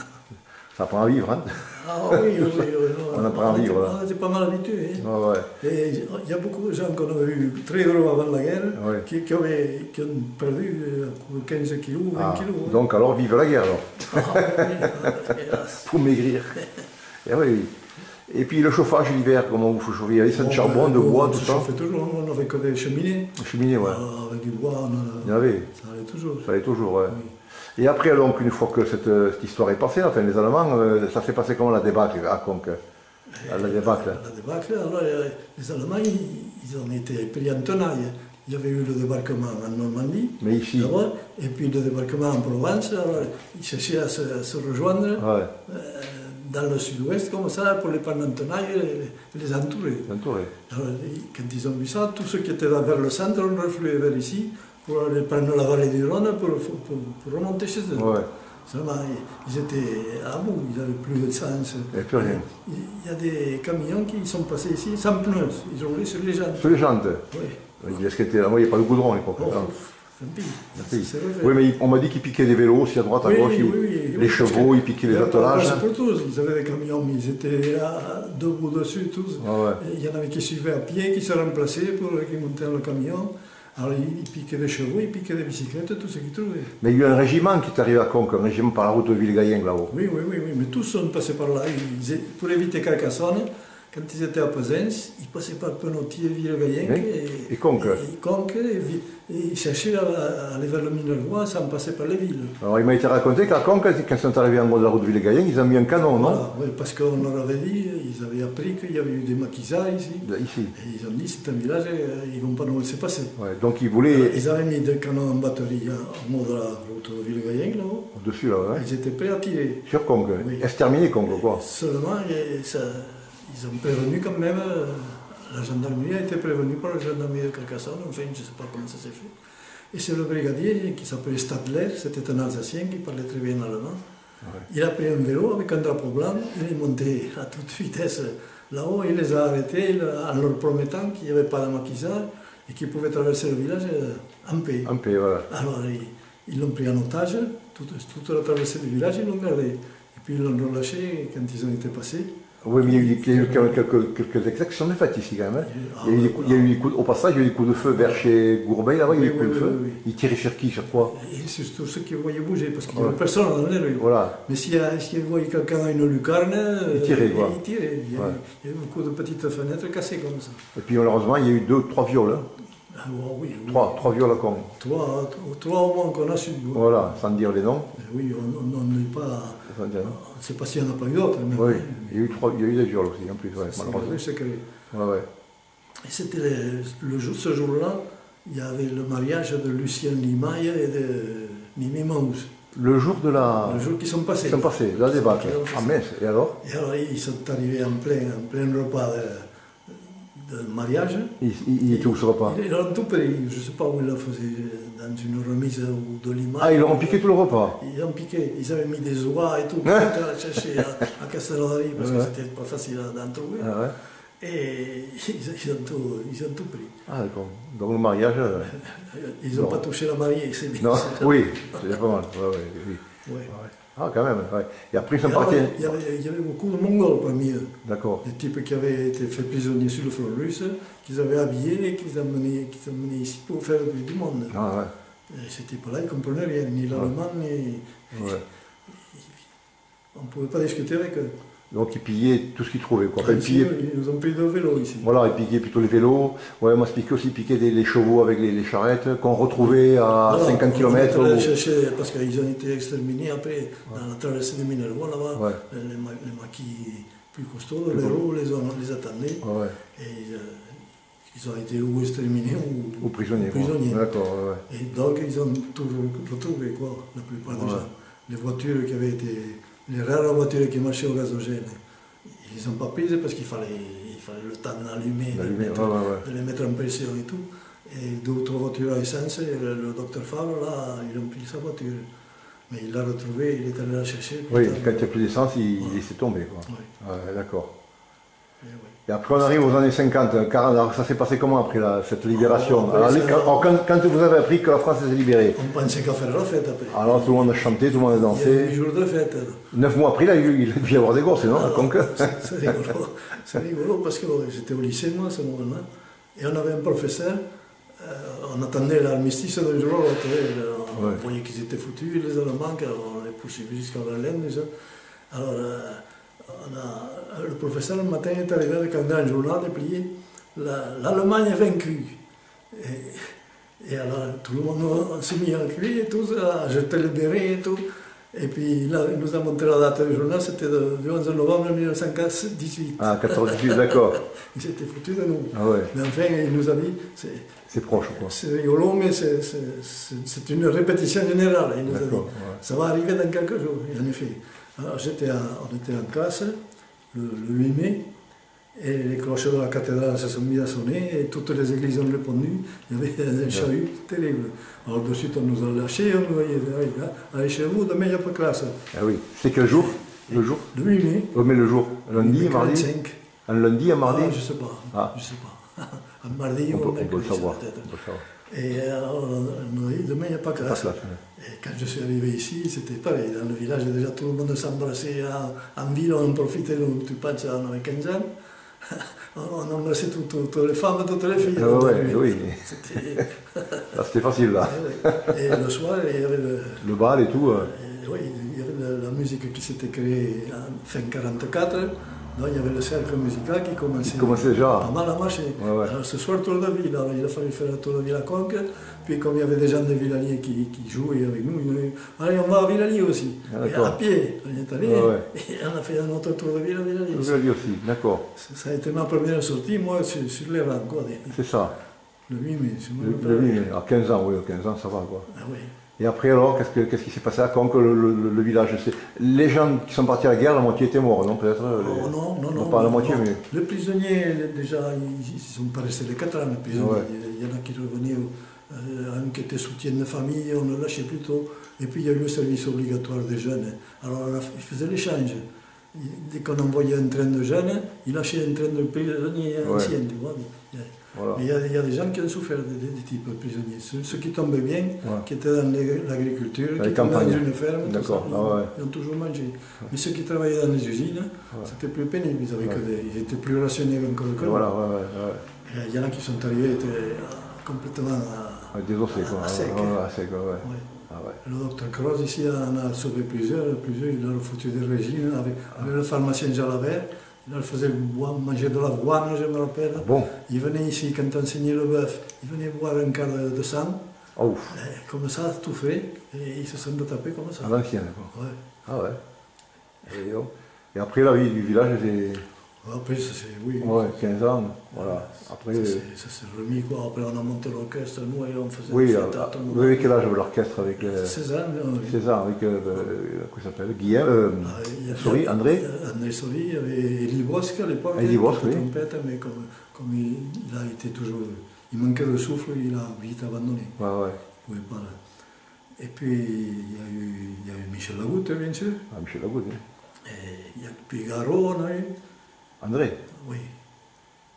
Ça apprend à vivre, hein. Ah oui, oui, oui. Non, on apprend à vivre, là. On était pas mal habitués. Hein. Ah, ouais. Et il y a beaucoup de gens qu'on avait eu très gros avant la guerre, ouais. qui, qui, avaient, qui ont perdu quinze kilos, vingt ah, kilos. Hein. Donc alors, vive la guerre, alors. Ah, oui, pour maigrir. Et, oui, oui. Et puis le chauffage l'hiver, comment vous chauffez? Il y avait ça de charbon, de bois, tout ça? On chauffait toujours, on n'avait que des cheminées. Des cheminées, ouais. Ah, avec du bois, on a... Il y en avait. Ça allait toujours. Ça allait toujours, ouais. Oui. Et après, donc, une fois que cette, cette histoire est passée, enfin, les Allemands, euh, ça s'est passé comment la débâcle à Conques? La débâcle. La débâcle, alors les Allemands, ils, ils ont été pris en tenaille. Il y avait eu le débarquement en Normandie, mais ici. Et puis le débarquement en Provence. Alors, ils cherchaient à se, à se rejoindre ouais. euh, dans le sud-ouest, comme ça, pour les prendre en tenaille et les, les entourer. entourer. Alors, quand ils ont vu ça, tous ceux qui étaient vers le centre ont reflué vers ici, pour aller prendre la vallée du Rhône pour, pour, pour remonter chez eux. Ouais. Seulement, ils étaient à bout, ils n'avaient plus de sens. Il n'y a plus rien. Il y a des camions qui sont passés ici sans pneus, ils ont roulé sur les jantes. Sur les jantes? Oui. Il n'y a pas de goudron à l'époque. Oh, tant pis. Oui, mais on m'a dit qu'ils piquaient des vélos aussi à droite, à oui, gauche. Oui, oui, les oui, chevaux, ils piquaient les attelages. Pour tous, ils avaient des camions, mais ils étaient là, debout dessus, tous. Ah ouais. Il y en avait qui suivaient à pied, qui se remplaçaient pour qui montaient dans le camion. Alors ils piquaient des chevaux, ils piquaient des bicyclettes, tout ce qu'ils trouvaient. Mais il y a eu un régiment qui est arrivé à Conques, un régiment par la route de Villegayen là-haut. Oui, oui, oui, oui, mais tous sont passés par là. Ils, pour éviter Carcassonne, quand ils étaient à Pesens, ils passaient par Penotier, Villegayen oui. et, et Conques. Et, et, Conques, et, et ils cherchaient à, à aller vers le Minervois sans passer par les villes. Alors il m'a été raconté qu'à Conques, quand ils sont arrivés en haut de la route de Villegayen, ils ont mis un canon, non? Voilà, oui, parce qu'on leur avait dit, ils avaient appris qu'il y avait eu des maquisards ici. Ici. Et ils ont dit, c'est un village, ils ne vont pas nous laisser passer. Ouais, donc ils voulaient... Alors, ils avaient mis des canons en batterie en haut de la route de Villegayen, là-haut. Au-dessus, là, ouais. Ils étaient prêts à tirer. Sur Conques, oui. Exterminer Conques, quoi. Seulement, ça, ils ont prévenu quand même, la gendarmerie a été prévenue par la gendarmerie de Carcassonne, enfin, je ne sais pas comment ça s'est fait. Et c'est le brigadier qui s'appelait Stadler, c'était un Alsacien qui parlait très bien allemand. Ouais. Il a pris un vélo avec un drapeau blanc, il est monté à toute vitesse là-haut, il les a arrêtés en leur promettant qu'il n'y avait pas de maquisard et qu'ils pouvaient traverser le village en paix. En paix, voilà. Alors ils l'ont pris en otage, toute, toute la traversée du village, ils l'ont gardé. Et puis ils l'ont relâché quand ils ont été passés. Oui, mais il y a eu, il y a eu quelques, quelques exactions de fait ici quand même. Hein. Ah, il, y a eu des coups, il y a eu des coups, au passage, il y a eu des coups de feu vers chez Gourbeil, là-bas, il y a eu des coups oui, de feu. Oui, oui. Ils tiraient sur qui, sur quoi? Et sur tous ceux qui voyaient bouger, parce qu'il n'y avait personne dans les rues. Voilà. Mais s'il si voyait quelqu'un à une lucarne, il tirait, quoi. Il tirait. Il y, avait, ouais. il y avait beaucoup de petites fenêtres cassées comme ça. Et puis malheureusement, il y a eu deux, trois viols. Hein. Ah, oh, oui, oui. Trois, trois viols à Conques. Trois, trois au moins qu'on a su. Voilà, sans dire les noms. Et oui, on n'est pas... On ne sait pas s'il n'y en a pas eu d'autres. Oui, il y a eu, trois, il y a eu des viols aussi, en plus, ouais, malheureusement. C'est que... ouais, ouais. Et c'était le jour, ce jour-là, il y avait le mariage de Lucien Limaille et de Mimi Maus. Le jour de la... Le jour qu'ils sont passés. Ils sont passés, la débâcle. Ah, mais, et alors? Et alors, ils sont arrivés en plein, en plein repas de, de mariage. Il, il, il était où ce repas? Ils l'ont tout pris, je ne sais pas où ils le faisaient, dans une remise de Limaille. Ah, ils leur ont piqué tout le repas? Ils ont piqué, ils avaient mis des oies et tout, pour aller chercher à, à Castelnaudary, parce ouais. que c'était pas facile d'en trouver. Ah, ouais. Et ils, ils, ont tout, ils ont tout pris. Ah d'accord. Donc le mariage... Euh... Ils n'ont pas touché la mariée, c'est bien. Non, oui, c'est pas mal. Ouais, ouais, oui. Ouais. Ah quand même, ouais. Et après ils sont Et partis... alors, il, y avait, il y avait beaucoup de Mongols parmi eux. D'accord. Des types qui avaient été faits prisonniers sur le front russe, qu'ils avaient habillés et qu'ils amenaient, qu'ils amenaient ici pour faire du monde. Ah ouais. Et ces types-là, ils ne comprenaient rien, ni l'allemand, ouais. ni... Ouais. On ne pouvait pas discuter avec eux. Donc ils pillaient tout ce qu'ils trouvaient, quoi. Enfin, ils, pillaient... ils nous ont pris de vélos ici. Voilà, ils piquaient plutôt les vélos. Ouais, moi je piquais aussi piquer des, les chevaux avec les, les charrettes qu'on retrouvait à voilà, cinquante kilomètres. On ou... chercher, parce qu'ils ont été exterminés après, ouais. Dans la traversée des Minervois, là-bas, ouais. les, les maquis plus costauds, les roues, les, les attendaient. Ouais. Et euh, ils ont été ou exterminés ou, ou prisonniers. Ou prisonniers. D'accord, ouais. Et donc ils ont tout retrouvé, quoi, la plupart des ouais. gens. Les voitures qui avaient été... Les rares voitures qui marchaient au gazogène, ils ne les ont pas prises parce qu'il fallait, il fallait le temps d'allumer, de, ouais, ouais, ouais. de les mettre en pression et tout. Et d'autres voitures à essence, le, le docteur Favre, là, il a pris sa voiture. Mais il l'a retrouvée, il est allé la chercher. Oui, quand il n'y a plus d'essence, il, ouais. il s'est tombé. Ouais. Ouais, d'accord. Et, ouais. Et après, on arrive aux années cinquante, quarante. Alors, ça s'est passé comment après la, cette libération? oh, alors, ça... alors, quand, quand vous avez appris que la France s'est libérée? On pensait qu'à faire la fête après. Alors, tout le monde a chanté, tout le monde a dansé. Il y a eu huit jours de fête. Alors. Neuf mois après, il a eu, il a dû y avoir des gosses, non? C'est rigolo. C'est rigolo parce que j'étais au lycée, moi, à ce moment-là. Et on avait un professeur, euh, on attendait l'armistice d'un jour à l'autre. On ouais. voyait qu'ils étaient foutus, les Allemands, on les poursuivait jusqu'à Berlin déjà. Alors, euh, on a, le professeur, le matin, est arrivé avec un grand journal déplié. L'Allemagne est vaincue. Et, et alors, tout le monde s'est mis à crier, tous, à jeter les bérets et tout. Et puis là, il nous a montré la date du journal, c'était le onze novembre mille neuf cent dix-huit. Ah, quatre-vingt-dix-huit, d'accord. Il s'était foutu de nous. Ah ouais. Mais enfin, il nous a dit... C'est proche, quoi. C'est rigolo, mais c'est une répétition générale. Il nous a dit, ouais. Ça va arriver dans quelques jours. Et en effet, alors, à, on était en classe, le, le huit mai, et les cloches de la cathédrale se sont mises à sonner, et toutes les églises ont répondu. Il y avait un chahut terrible. Alors de suite, on nous a lâchés, on nous a dit, allez chez vous, demain il n'y a pas de classe. Ah oui, c'est quel jour? Le jour? Le huit mai. Oh, mais le jour? Lundi, mardi? Un lundi, un mardi? Ah, je ne sais pas. Ah. Je sais pas. Un mardi on ou un mercredi, peut le savoir. Et alors, on nous a dit, demain il n'y a pas de classe. Pas classe ouais. Et quand je suis arrivé ici, c'était pareil. Dans le village, déjà tout le monde s'embrassait. En, en ville, on profitait, tu penses, on avait quinze ans. On embrassait toutes les femmes, toutes les filles. Ah ouais, oui. C'était facile là. Et, et le soir, il y avait le, le bal et tout. Euh. Et, oui, il y avait la, la musique qui s'était créée en fin quarante-quatre. Donc il y avait le cercle musical qui commençait, qui commençait déjà. Pas mal à marcher. Ouais, ouais. Alors ce soir, tour de ville. Alors, il a fallu faire le tour de ville à Conques. Puis comme il y avait des gens de Villalier qui, qui jouaient avec nous, ils ont dit allez, on va à Villalier aussi. Ah, et à pied, on est allé. Ouais, ouais. Et on a fait un autre tour de ville à Villalier. Villalier aussi, d'accord. Ça a été ma première sortie, moi, sur, sur les rangs. C'est ça. Le huit mai. Le, le huit mai. À quinze ans, oui, quinze ans, ça va quoi. Ah, oui. Et après alors, qu'est-ce, que, qu'est-ce qui s'est passé à Conques, le, le, le village? Les gens qui sont partis à la guerre, la moitié étaient morts, non peut-être oh, les... Non, non, non. Pas non, la moitié, non. mais... Les prisonniers, déjà, ils ne sont pas restés les quatre ans, les prisonniers. Ouais. Il y en a qui revenaient, euh, un qui était soutien de famille, on le lâchait plus tôt. Et puis il y a eu le service obligatoire des jeunes. Alors on a, ils faisaient l'échange. Dès qu'on envoyait un train de jeunes, ils lâchaient un train de prisonniers ouais. anciens, tu vois. Voilà. Mais il y, a, il y a des gens qui ont souffert des, des types prisonniers. Ceux, ceux qui tombaient bien, ouais. qui étaient dans l'agriculture, qui étaient dans une ferme, tout ça, ils, ah ouais. ils ont toujours mangé. Ouais. Mais ceux qui travaillaient dans les usines, ouais. c'était plus pénible. Ils, avaient ouais. que des, ils étaient plus rationnés encore que nous. Voilà, ouais, ouais, ouais. Il y en a qui sont arrivés étaient complètement à, ouais, désossés, quoi. à sec. Ouais, à sec ouais. Ouais. Ah ouais. Le docteur Cross ici en a sauvé plusieurs, plusieurs il a foutu des régimes avec, avec le pharmacien Jalabert. Il leur faisait boire, manger de l'avoine, je me rappelle. Ah bon. Il venait ici, quand on enseignait le bœuf, il venait boire un quart de sang. Oh. Et comme ça, tout fait, et ils se sont tapés comme ça. À l'ancien, quoi. Ouais. Ah ouais. Et, et après, la vie du village, c'est... Après, ça c'est, oui. Ouais, quinze ans, voilà. Après... Ça s'est remis, quoi. Après, on a monté l'orchestre, nous, et on faisait oui, des fêtes à tout le monde. Vous avez quel âge l'orchestre avec... Euh, seize ans. Oui. seize ans, avec... Euh, euh, comment ça s'appelle Guillaume euh, ah, Sori, André André Sori, il y avait Elie Bosque à l'époque. Elie Bosque, oui. Trompette, mais comme, comme il, il a été toujours... Il manquait de souffle, il a vite abandonné. Ouais, ouais. Il pouvait pas... Et puis, il y a eu, il y a eu Michel Lagoutte, bien sûr. Ah, Michel Lagoutte, oui. Et il y a puis Garot, on a eu. André? Oui.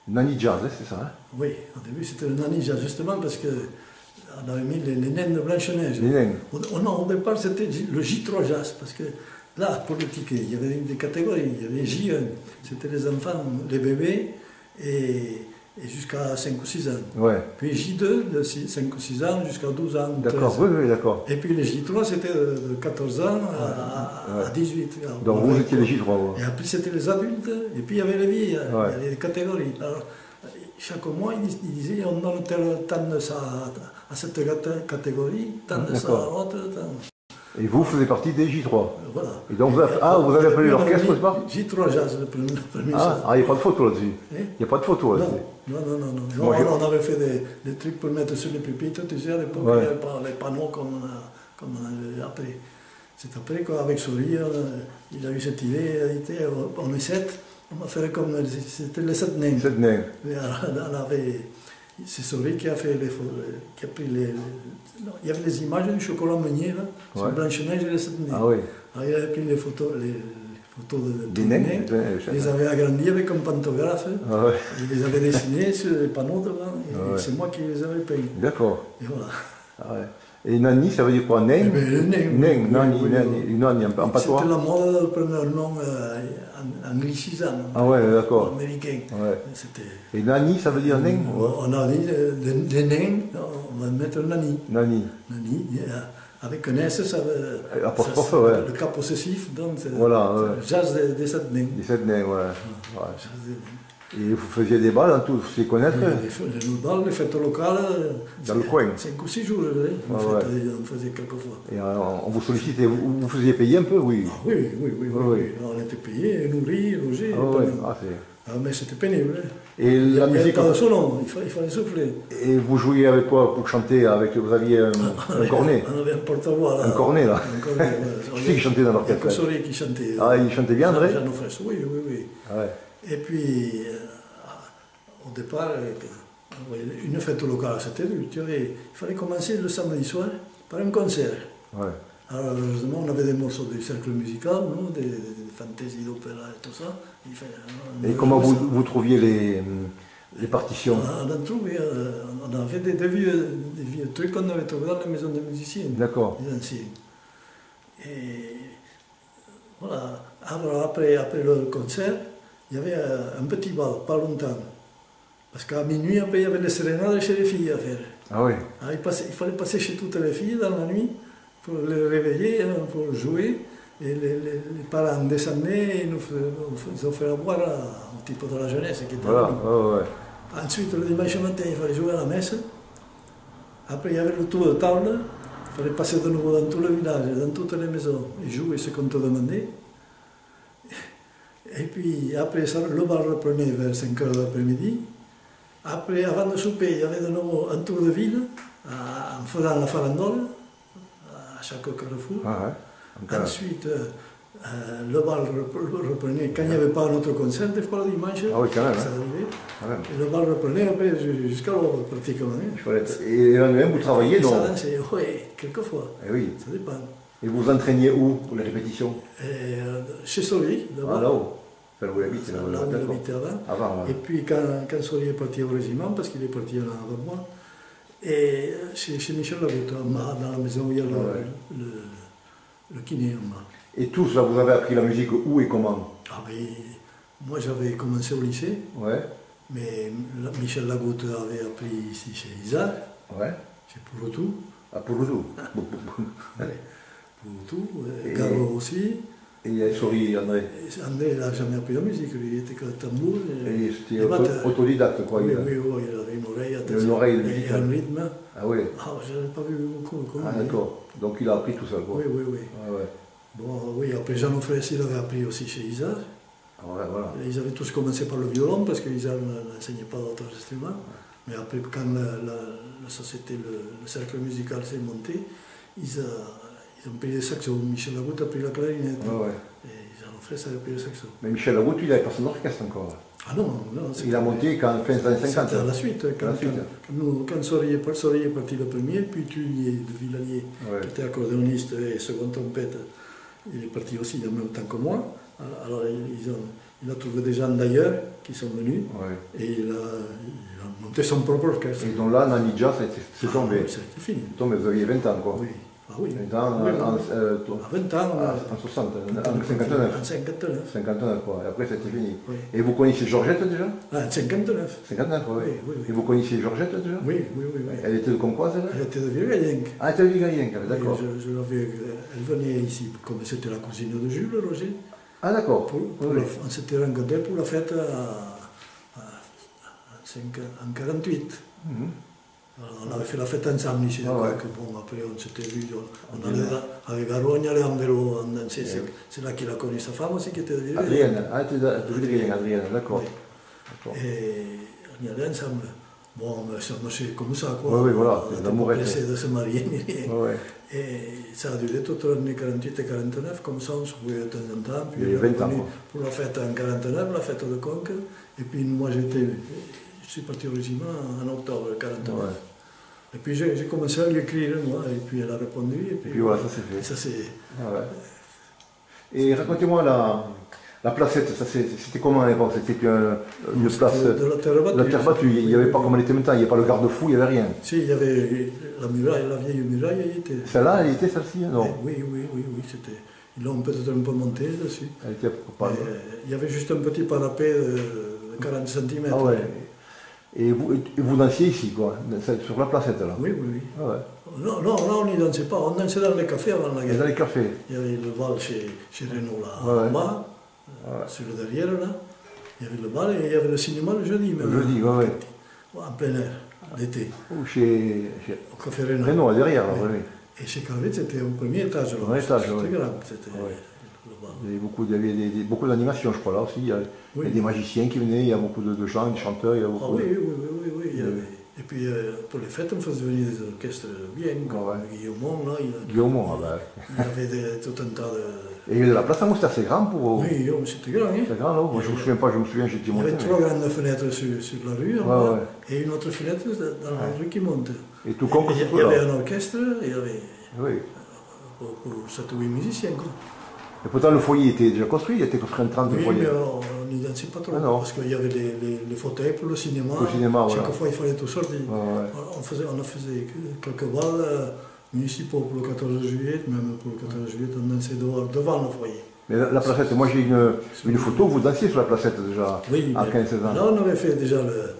Nani Jazz, hein, c'est ça hein? Oui, au début c'était le Nani Jazz, justement parce que on avait mis les, les naines de Blanche-Neige. Les naines. Au, au, au départ c'était le J trois Jazz, parce que là, pour le ticket, il y avait des catégories. Il y avait J un, c'était les enfants, les bébés, et, et jusqu'à cinq ou six ans. Ouais. Puis J deux, de cinq ou six ans jusqu'à douze ans. D'accord, oui, oui, d'accord. Et puis les J trois, c'était de quatorze ans à, ouais. à dix-huit. Donc vous étiez les J trois. Ouais. Et après c'était les adultes, et puis il y avait les vieilles, ouais. Il y avait des catégories. Alors, chaque mois, il disait on donne tel tant de ça à cette catégorie, tant de ça à l'autre. Et vous faisiez partie des J trois. Voilà. Et donc vous avez, ah, vous avez appelé l'orchestre, n'est-ce pas? J trois Jazz, le premier. Le premier ah, ah, il n'y a pas de photo là-dessus. Il eh? n'y a pas de photo là-dessus. Non, non, non. non, non. Moi, on, on avait fait des, des trucs pour mettre sur les pupitres, tu sais, à l'époque, ouais. Il n'y avait pas les panneaux comme on a, comme on a après. C'est après qu'avec Sourire, il a eu cette idée, il était, on est sept, on va faire comme, c'était les sept nains. Sept nains. C'est Sourire qui a fait les, qui a pris les, les non, il y avait les images du chocolat Meunier, là, ouais. Sur Blanche-Neige et les sept nains. Ah oui. Alors, il avait pris les photos, les, les photos de, de des nains, il les avait agrandis avec un pantographe, ah ouais. Il les avait dessinés sur les panneaux devant, et ah ouais. C'est moi qui les avais peints. D'accord. Et voilà. Ah ouais. Et Nani, ça veut dire quoi? Nain? Eh ben, nain, nain, Nani, oui, Nani, Nani, en patois. C'était la mode de prendre un nom euh, anglicisant, ah ouais, d'accord. Américain. Ouais. Et Nani, ça veut dire nain? Ouais. On a dit des, des nains, on va mettre Nani. Nani. Nani, yeah. Avec un S, ça veut. Apostrophe, ça, ouais. Le cas possessif, donc. Voilà, ouais. Jazz des, des sept nains. Des sept nains, ouais. ouais. ouais. Jazz des nains. Et vous faisiez des balles dans tout, vous faisiez connaître? Les, les balles, les fêtes locales. Dans le coin? cinq ou six jours, je ah, ouais. fait, on faisait quelquefois. Et alors, on vous sollicitait, vous, vous faisiez payer un peu, oui? Ah, oui, oui, oui, oui, oui, oui. On était payé, nourri, logé. Ah, ouais. ah, ah, mais c'était pénible. Hein. Et il la musique. Pas de son nom, il fallait, il fallait souffler. Et vous jouiez avec quoi pour chanter avec, vous aviez un, ah, un cornet? On avait un porte-voix là. Un cornet là. Un cornet, ouais. Qui chantait dans l'orchestre? Sourire qui chantait. Ah, il chantait bien, André? Jean Offres, oui, oui, oui. Ah, ouais. Et puis. Au départ, une fête locale, c'était il fallait commencer le samedi soir par un concert. Ouais. Alors, heureusement, on avait des morceaux du cercle musical, non, des, des fantaisies d'opéra et tout ça. Il fait, et comment vous, vous trouviez les, les partitions? On a trouvé, on avait des, des, vieux, des vieux trucs qu'on avait trouvés dans les maisons des musiciens. D'accord. Des anciens. Et voilà. Alors, après, après le concert, il y avait un petit bal, pas longtemps. Parce qu'à minuit, après, il y avait les sérénades chez les filles à faire. Ah oui. Alors, il, passait, il fallait passer chez toutes les filles dans la nuit pour les réveiller, hein, pour jouer. Et les, les, les parents descendaient et nous faisaient faire boire un petit peu de la jeunesse qui était voilà. là. Oh, ouais. Ensuite, le dimanche matin, il fallait jouer à la messe. Après, il y avait le tour de table. Il fallait passer de nouveau dans tout le village, dans toutes les maisons, et jouer ce qu'on te demandait. Et puis, après, ça, le bal reprenait vers cinq heures de l'après-midi. Après, avant de souper, il y avait de nouveau un tour de ville, en faisant la farandole, à chaque carrefour. Ah ouais. Ensuite, euh, le bal reprenait, quand il n'y avait pas un autre concert, des fois le dimanche, ah oui, quand même, ça hein. arrivait. Quand même. Et le bal reprenait après jusqu'à l'aube, pratiquement. Et là même, vous travaillez donc? Ça dansait, oui, quelquefois. Eh oui. Ça dépend. Et vous vous entraîniez où pour les répétitions? Et, euh, chez Soli, d'abord. Ah, là-haut. Là où il habite, là, là où il habitait avant. avant ouais. Et puis quand, quand Soli est parti au régiment, parce qu'il est parti avant moi, et chez, chez Michel Lagoute, dans la maison où il y a le, ouais. le, le, le kiné en bas. Et tous, là, vous avez appris la musique où et comment? Ah ben, moi j'avais commencé au lycée, ouais. Mais Michel Lagoute avait appris ici chez Isard, ouais. Chez Pouloutou. À Pouloutou. Ouais. Pouloutou, et Carlo aussi. Et il y a Sori, André. André, il n'a jamais appris la musique, il était que le tambour. Et, et c'était auto, autodidacte, quoi. Oui, oui, oui, il avait une oreille, une oreille et un rythme. Ah oui. Ah, je n'avais pas vu beaucoup. Ah d'accord, donc il a appris tout seul, quoi. Oui, oui, oui. Ah, ouais. Bon, oui, après Jean Offres, il avait appris aussi chez Isard. Ah, ouais, voilà. Ils avaient tous commencé par le violon, parce qu'Isard n'enseignait pas d'autres instruments. Ouais. Mais après, quand la, la, la société, le, le cercle musical s'est monté, ils, a, ils ont pris les saxos. Michel Lagoute a pris la clarinette. Ouais, ouais. Et Jean Offres avait pris le saxo. Mais Michel Lagoute, il n'avait pas son orchestre encore. Ah non, non. Il a monté quand fin des années cinquante. C'était à la suite. Quand, la suite. quand, quand, nous, quand Sori est parti le premier, puis Thulier de Villalier, ouais. Qui était accordéoniste et second trompette, il est parti aussi en même temps que moi. Alors ils ont, il a trouvé des gens d'ailleurs qui sont venus, ouais. et il a, il a monté son propre orchestre. Et donc là, Nanidja, c'est tombé. Ah, c'était fini. C'est tombé, vous aviez vingt ans, quoi. Oui. Ah oui. vingt ans, oui, en, oui. euh, À vingt ans. ah, en soixante, en cinquante-neuf. En cinquante-neuf. cinquante-neuf, quoi. Et après, c'était fini. Oui. Et vous connaissiez Georgette déjà? Ah, en cinquante-neuf. cinquante-neuf, oui. Oui, oui, oui. Et vous connaissiez Georgette déjà? Oui, oui, oui. oui. Elle était de comme quoi, celle-là? Elle était de Vieux-Gaillenc. Ah, elle était de Vigayenque, d'accord. Je, je l'avais, elle venait ici, comme c'était la cousine de Jules, Roger. Ah, d'accord. Oui. Oui. On s'était rencontrés pour la fête à, à, à, en quarante-huit. Mhm. Alors, on avait fait la fête ensemble ici, Ah, ouais. que bon, après on s'était vu, on, on allait avec Garogne, aller en vélo, on dansait, Eh c'est, oui. c'est là qu'il a connu sa femme aussi qui était de Vieux-Gaillenc. Adrienne, ah, elle était de Vigayenque, Adrienne, d'accord. Oui. D'accord. Et on y allait ensemble. Bon, mais ça marchait comme ça, quoi. Oui, oui, voilà, On c'est était l'amour pas était. pressé de se marier. ni rien. Ouais, ouais. Et ça a duré toute l'année quarante-huit et quarante-neuf, comme ça, on se voyait de temps en temps. Puis Il y on avait est vingt ans, venu quoi. pour la fête en quarante-neuf, la fête de Conques. Et puis moi, j'étais, je suis parti au régiment en octobre quarante-neuf. Ouais. Et puis j'ai, j'ai commencé à lui écrire, moi, et puis elle a répondu. Et puis, Et puis voilà, ça s'est et fait. ça, c'est... Ah, ouais. Et racontez-moi la, la placette, ça, c'est- c'était comment à l'époque? C'était une, une place. de, de la terre battue. La terre battue, il n'y avait pas comme elle était maintenant, il n'y avait pas le garde-fou, il n'y avait rien. Si, il y avait la muraille, la vieille muraille, elle était... Celle-là, elle était celle-ci? Non. Oui, oui, oui, oui, c'était... Ils l'ont peut-être un peu monté dessus. Elle était pas. Mais, euh, il y avait juste un petit parapet de quarante centimètres. Ah ouais. Et vous, et vous dansiez ici, quoi, sur la placette, là? Oui, oui, oui. Ah ouais. Non, non, là on n'y dansait pas, on dansait dans les cafés avant la Et dans guerre. les cafés? Il y avait le bal chez, chez Renault là, Ouais, ouais. en bas, Ouais. sur le derrière là. Il y avait le bal et il y avait le cinéma le jeudi même. Le jeudi, ouais, ouais. En plein air, d'été, Ou chez, chez au café Renault. Renault, derrière, là, Ouais. oui. Et chez Carvette, c'était au premier étage. Là. Premier étage, C'était ouais. grand, c'était Ouais. le bal. Il y avait beaucoup, il y avait des, des- beaucoup d'animations, je crois, là aussi. Il y, a, il y a Oui. des magiciens qui venaient, il y a beaucoup de, de gens, des chanteurs, il y a Ah beaucoup oui, de... oui, oui, oui, oui. il y avait- Et puis euh, pour les fêtes, on faisait venir des orchestres bien, comme Ouais. Guillaume, là, il, Guillaume, ah ben. il y avait des- tout un tas de... Et la place à Mousse, c'est assez grand pour... Oui, Guillaume, c'était grand, hein. C'est grand, là. Moi, je me souviens pas, je me souviens, j'étais Il y monté. avait mais- trois grandes fenêtres sur, sur la rue, en Ouais, bas, ouais. et une autre fenêtre dans la Ouais. rue qui monte. Et tout con que il y, c'est il y avait là. un orchestre, il y avait Oui. pour, pour sept ou huit musiciens. Quoi. Et pourtant, le foyer était déjà construit, il était construit en trente Oui, foyers. mais on on n'y dansait pas trop, Ah non. parce qu'il y avait les, les, les fauteuils pour le cinéma. Pour le cinéma, Chaque voilà. fois, il fallait tout sortir. Ouais, ouais. On, faisait, on a faisait quelques balles euh, municipaux pour le quatorze juillet, même pour le quatorze juillet, on dansait dehors, devant le foyer. Mais la, la placette, moi j'ai une, une photo, vous dansiez sur la placette déjà, Oui, à mais quinze seize ans. là, on avait fait déjà le...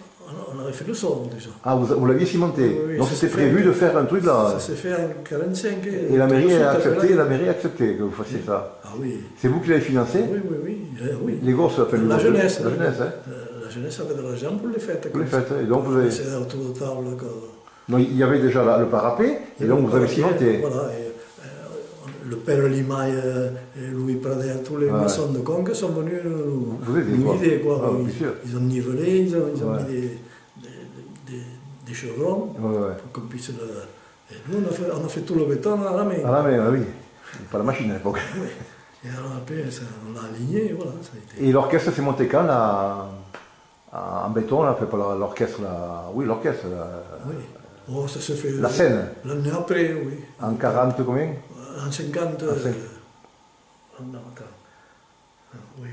On avait fait le sol, déjà. Ah, vous, vous l'aviez cimenté. Oui, oui, Donc ça c'était s'est prévu fait- de faire un truc là. Ça s'est fait en quarante-cinq. Et la mairie tout de a suite après accepté, la- la mairie a accepté que vous fassiez ça. Ah oui. C'est vous qui l'avez financé? Oui, oui, oui. euh, oui. Les gosses appellent La le- jeunesse. La jeunesse, hein. Euh, La jeunesse avait de l'argent pour les fêtes. Pour les comme fêtes, ça. et donc vous avez- C'est autour de table. que- Donc il y avait déjà la- le parapet, et donc vous avez cimenté. Voilà. Et, euh, le père Limaille euh, et Louis Pradel, tous les Ouais. maçons de Conques sont venus nous, Vous aider, nous quoi. aider, quoi. Ah, ils, bien sûr. ils ont nivelé, ils ont, ils ont Ouais. mis des, des, des, des chevrons Ouais, ouais. pour qu'on puisse le... Et nous, on a, fait, on a fait tout le béton à la main. Ah là, mais ah oui, pas la machine à l'époque. Oui. Et alors après, ça, on l'a aligné, voilà. Ça a été... Et l'orchestre s'est monté quand là, en béton, là, fait pas l'orchestre, là. Oui, l'orchestre, là. Oui. Oh, ça s'est fait... La scène, L'année après, oui. en quarante combien? En cinquante... En cinq- euh, oh non, attends. Ah, oui.